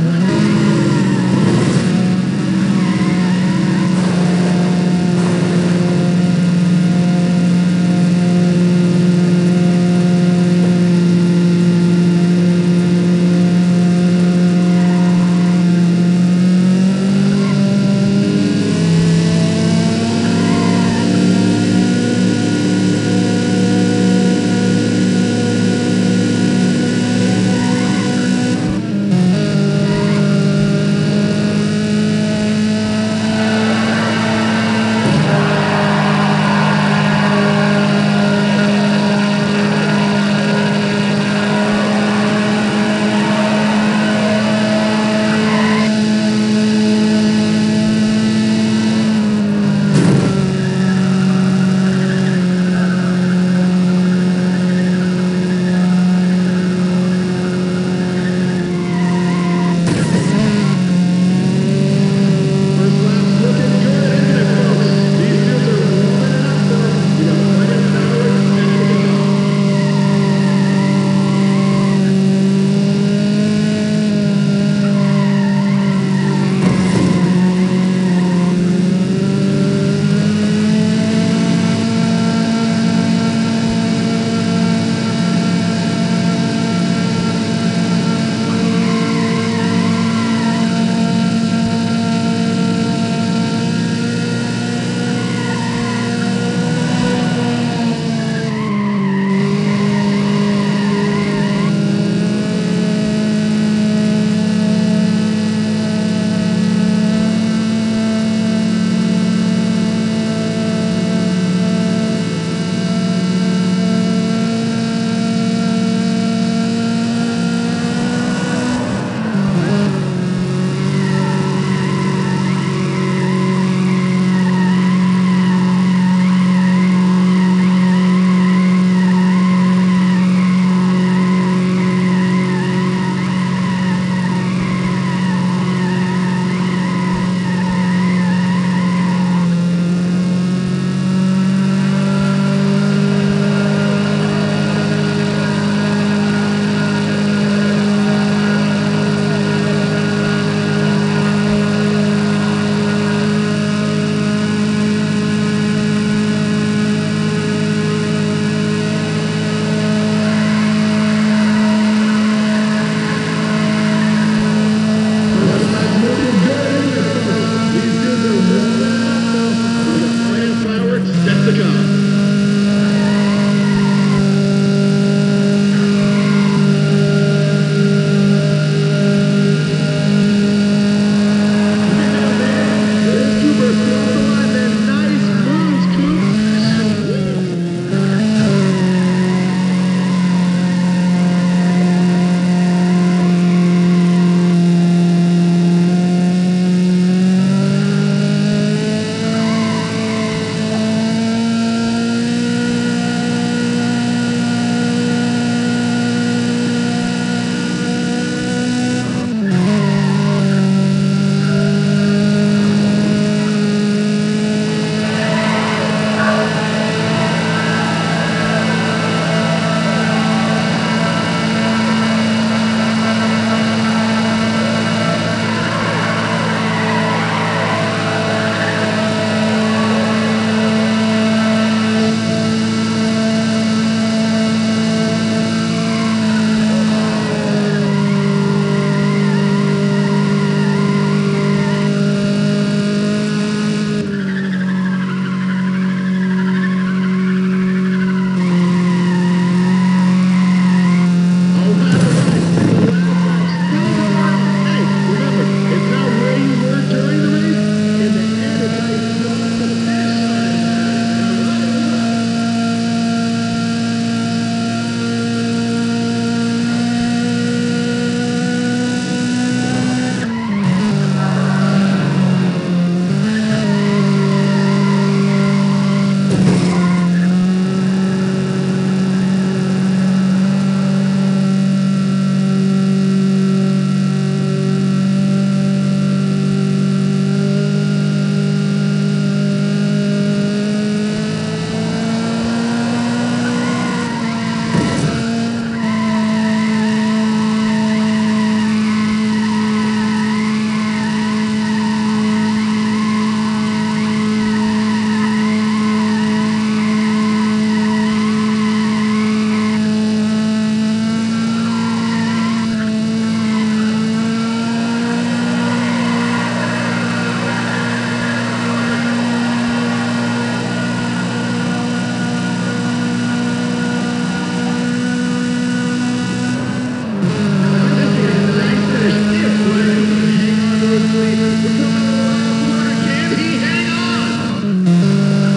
everybody. We're coming to the last corner. Can he hang on?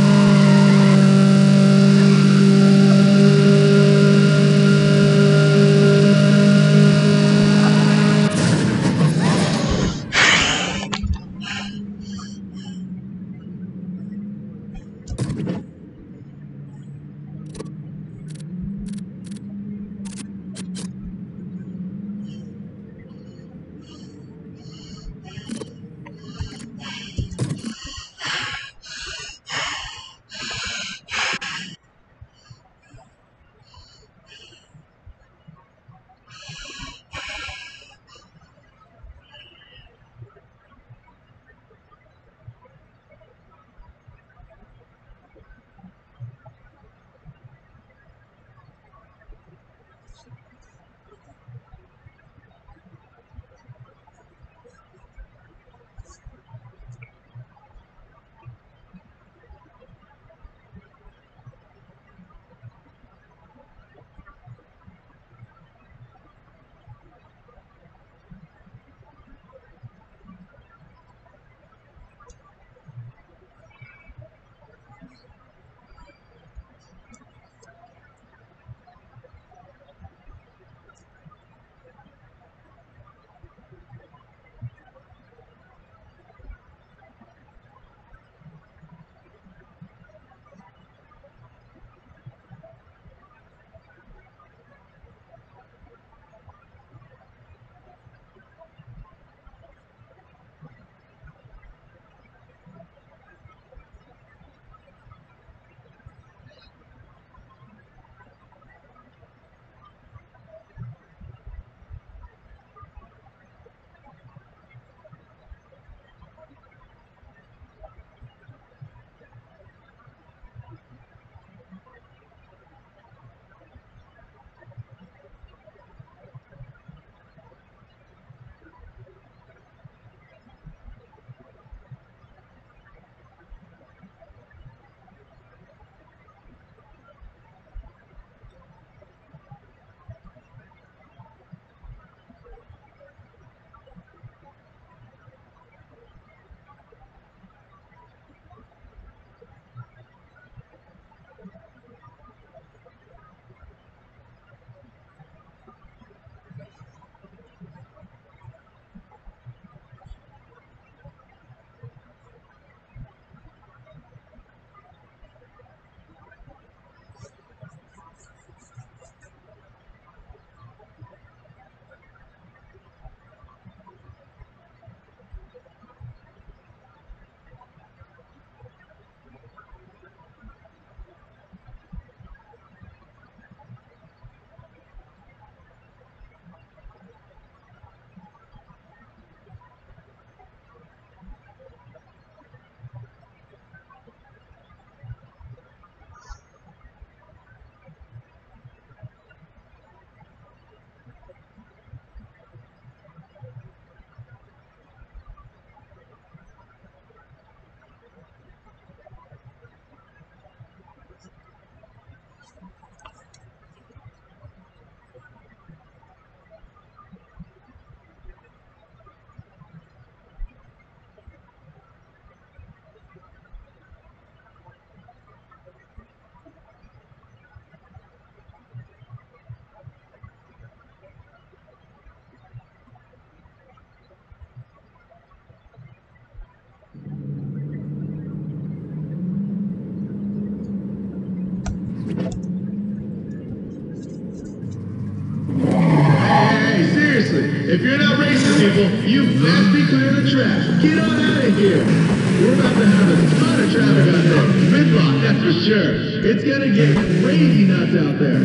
If you're not racing people, you best be clearing the track. Get on out of here. We're about to have a ton of traffic out there. Midblock, that's for sure. It's gonna get crazy nuts out there.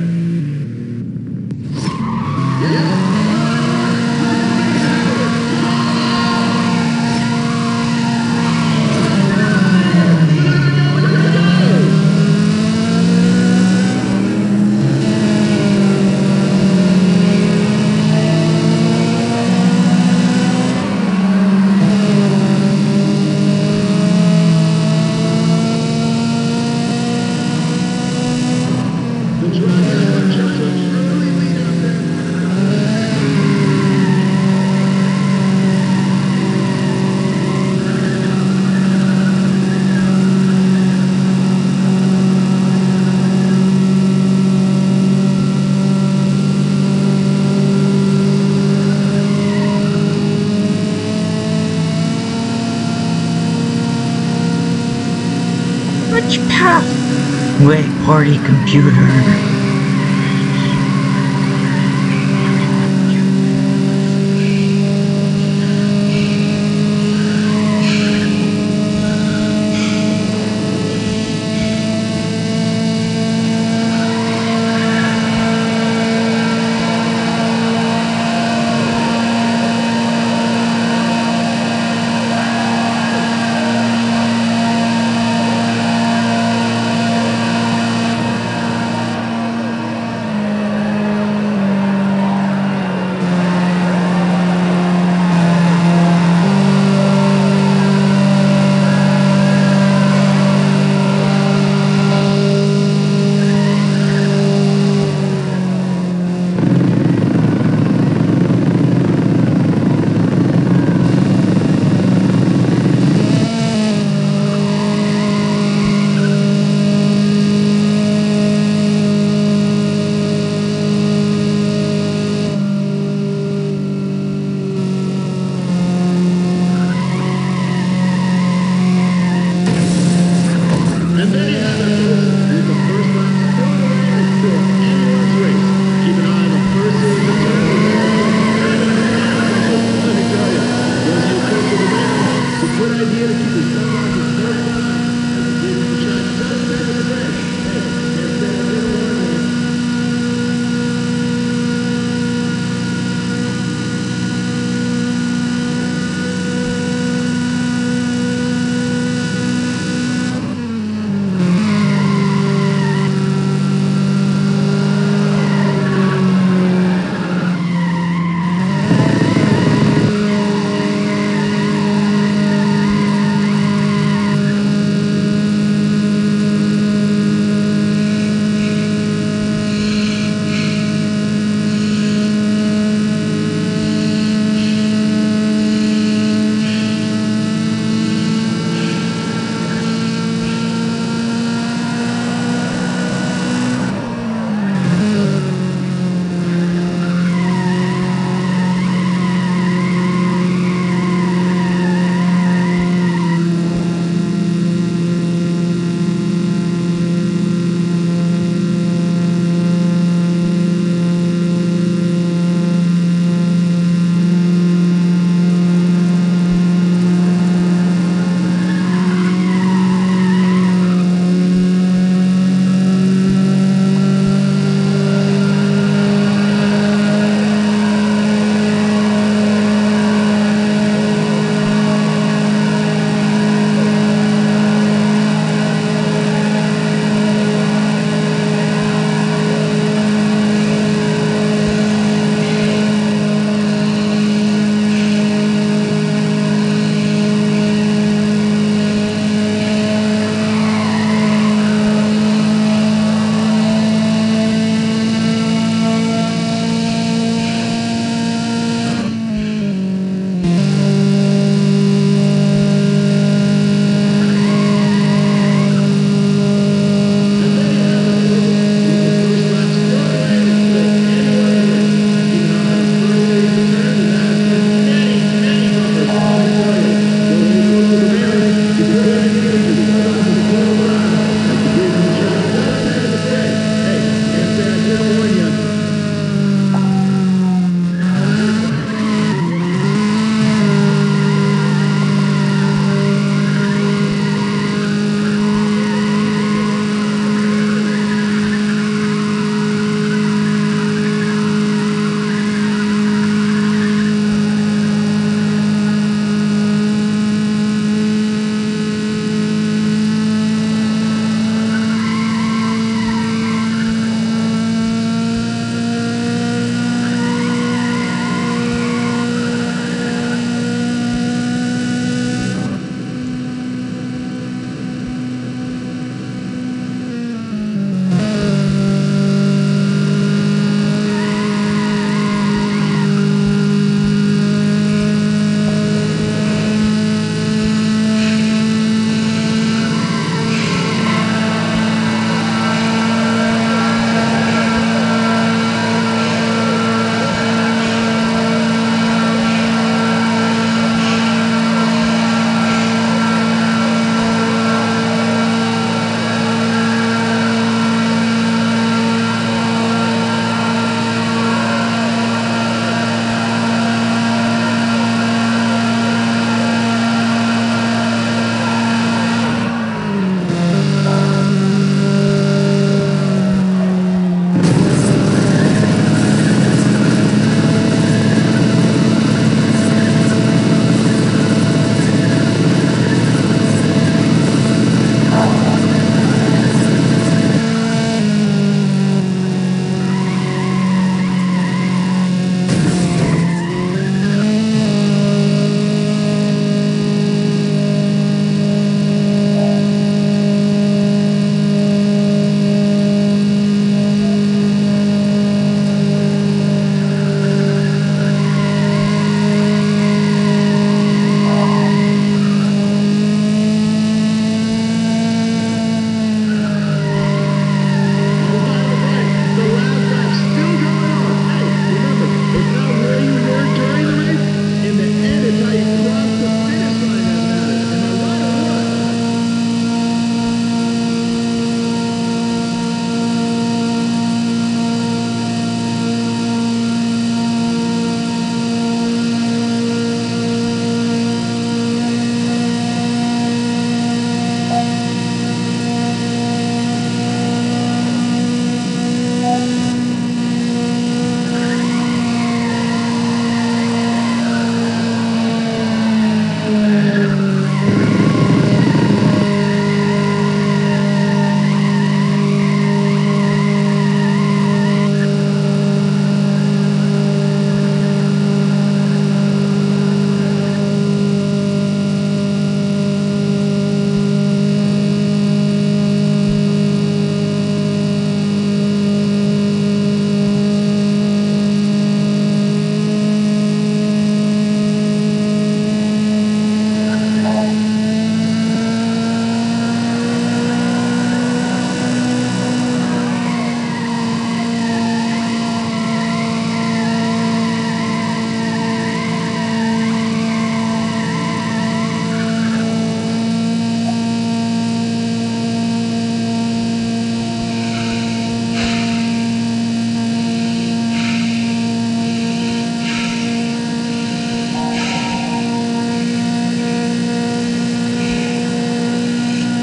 Yeah. The driver Which pathway, party computer? And there you have it, folks. Here's the first lap still underway, and it's still anyone's race. Keep an eye on the first and the turn. Let me tell you, those of you close to the man, it's a good idea to keep your sunglasses snug on as the game of the track does stand in the break. Hey, can't stand a little warning.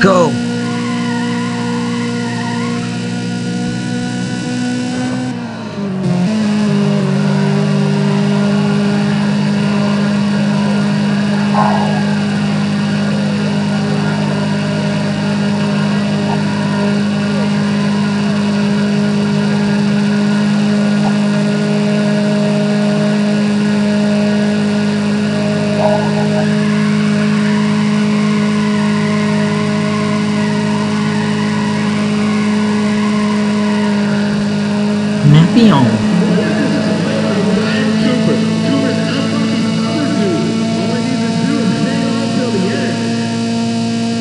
go. Napion. Ryan Cooper. Cooper's outboxing other dude. All he needs to do is hang on till the end.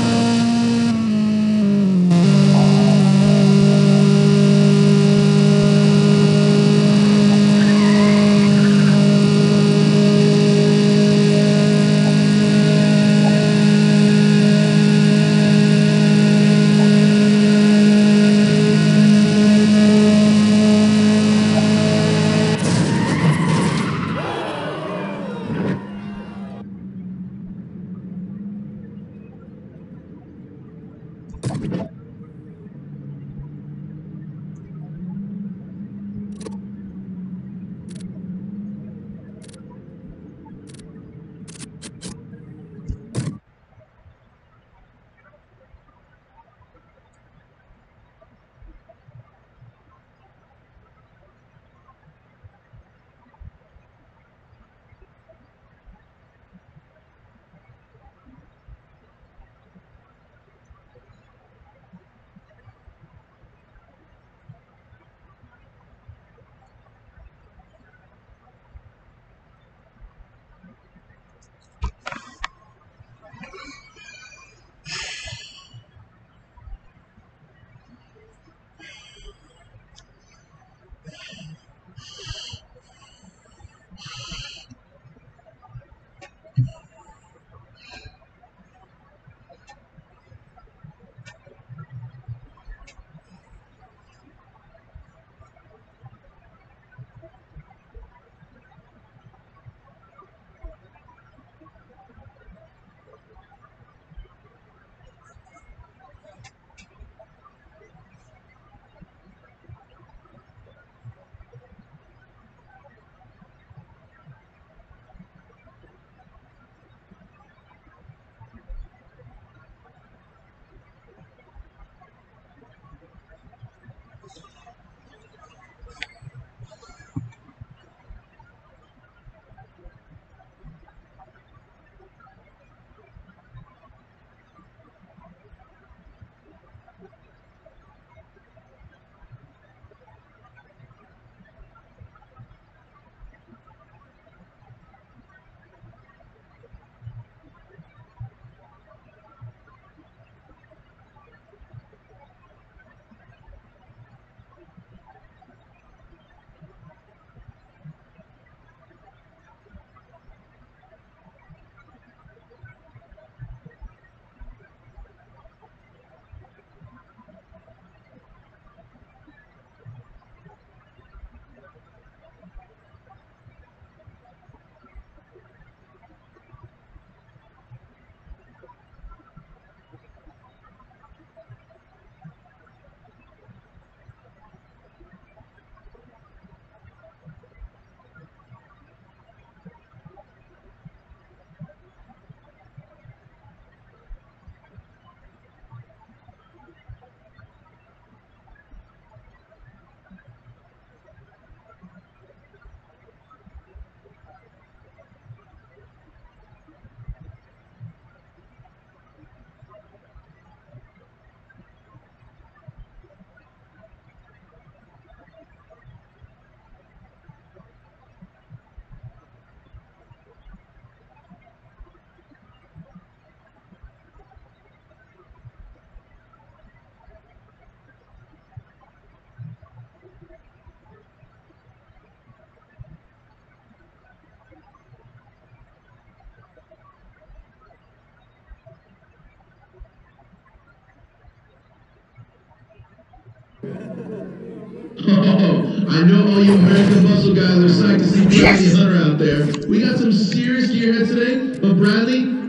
Oh, I know all you American muscle guys are psyched to see Bradley Yes! Hunter out there. We got some serious gearheads today, but Bradley,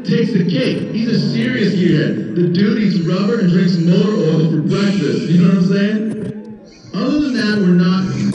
takes the cake. He's a serious gearhead. The dude eats rubber and drinks motor oil for breakfast. You know what I'm saying? Other than that, we're not...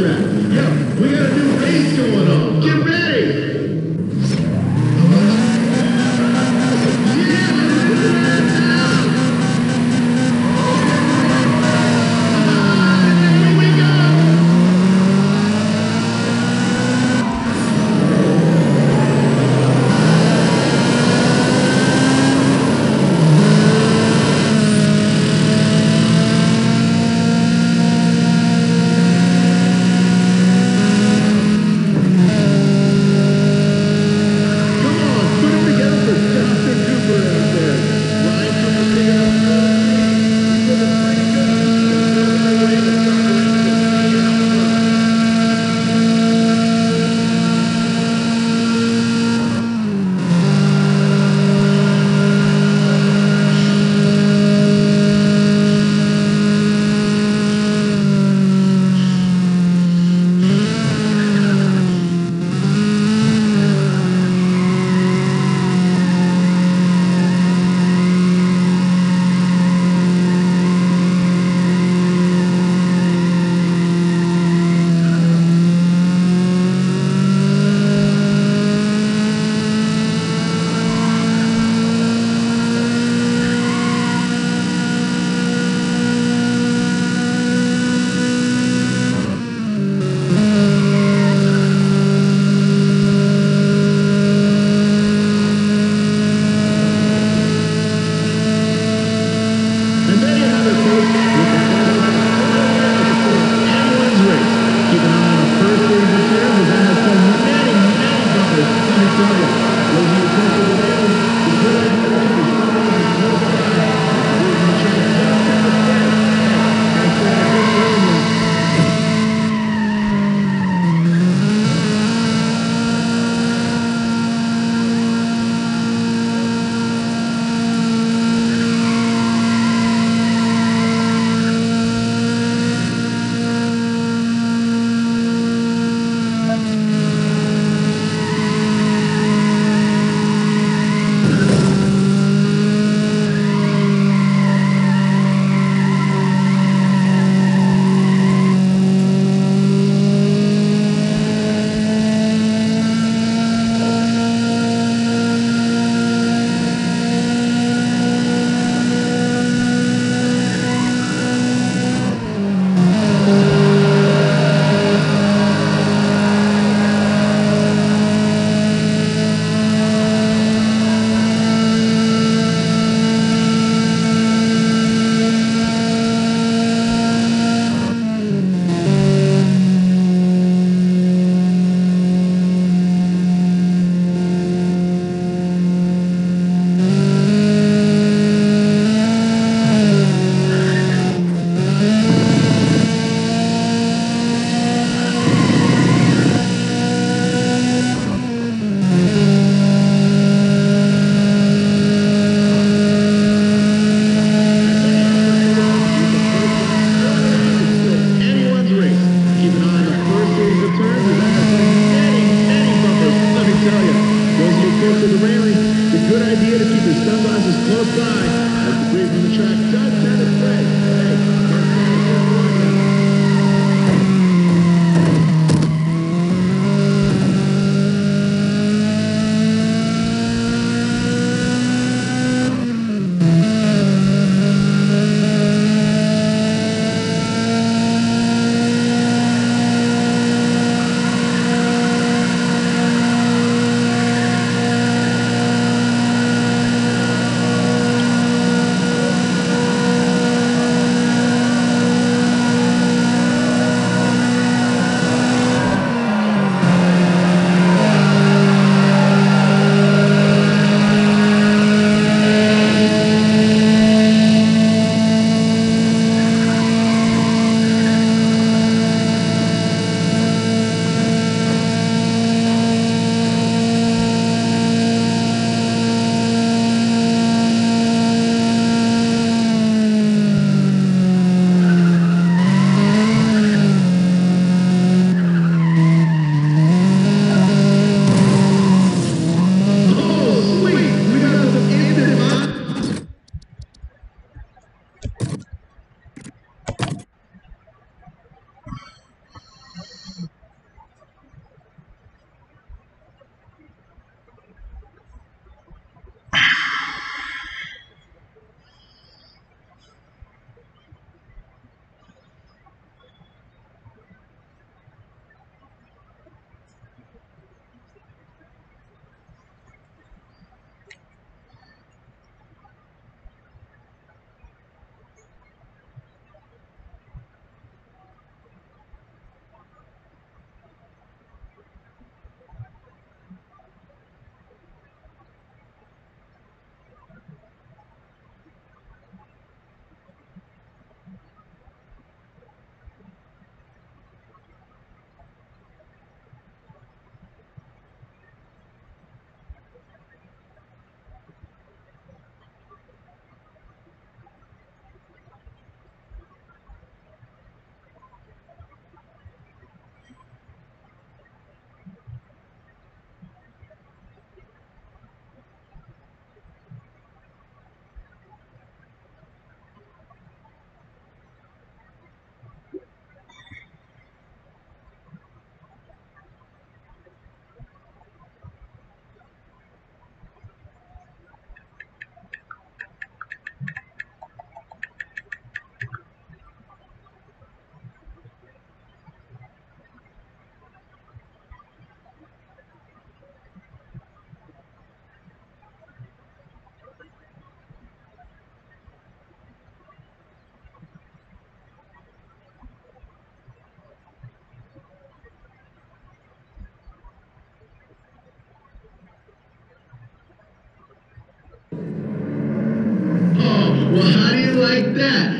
track. Yo, we got a new race going on. Get ready.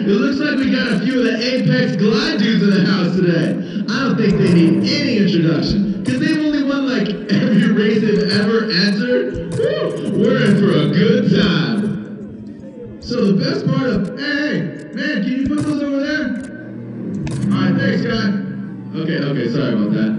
It looks like we got a few of the Apex Glide dudes in the house today. I don't think they need any introduction, because they've only won like every race they've ever entered. Woo, we're in for a good time. So the best part of, hey, man, can you put those over there? Alright, thanks, guy. Okay, okay, sorry about that.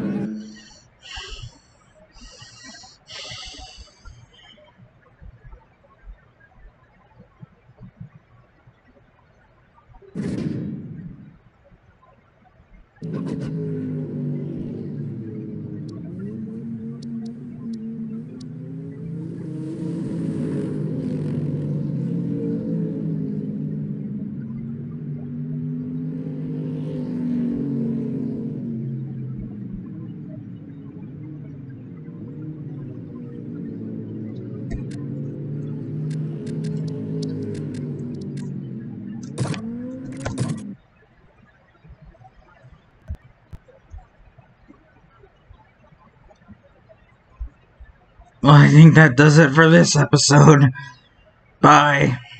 Well, I think that does it for this episode. Bye.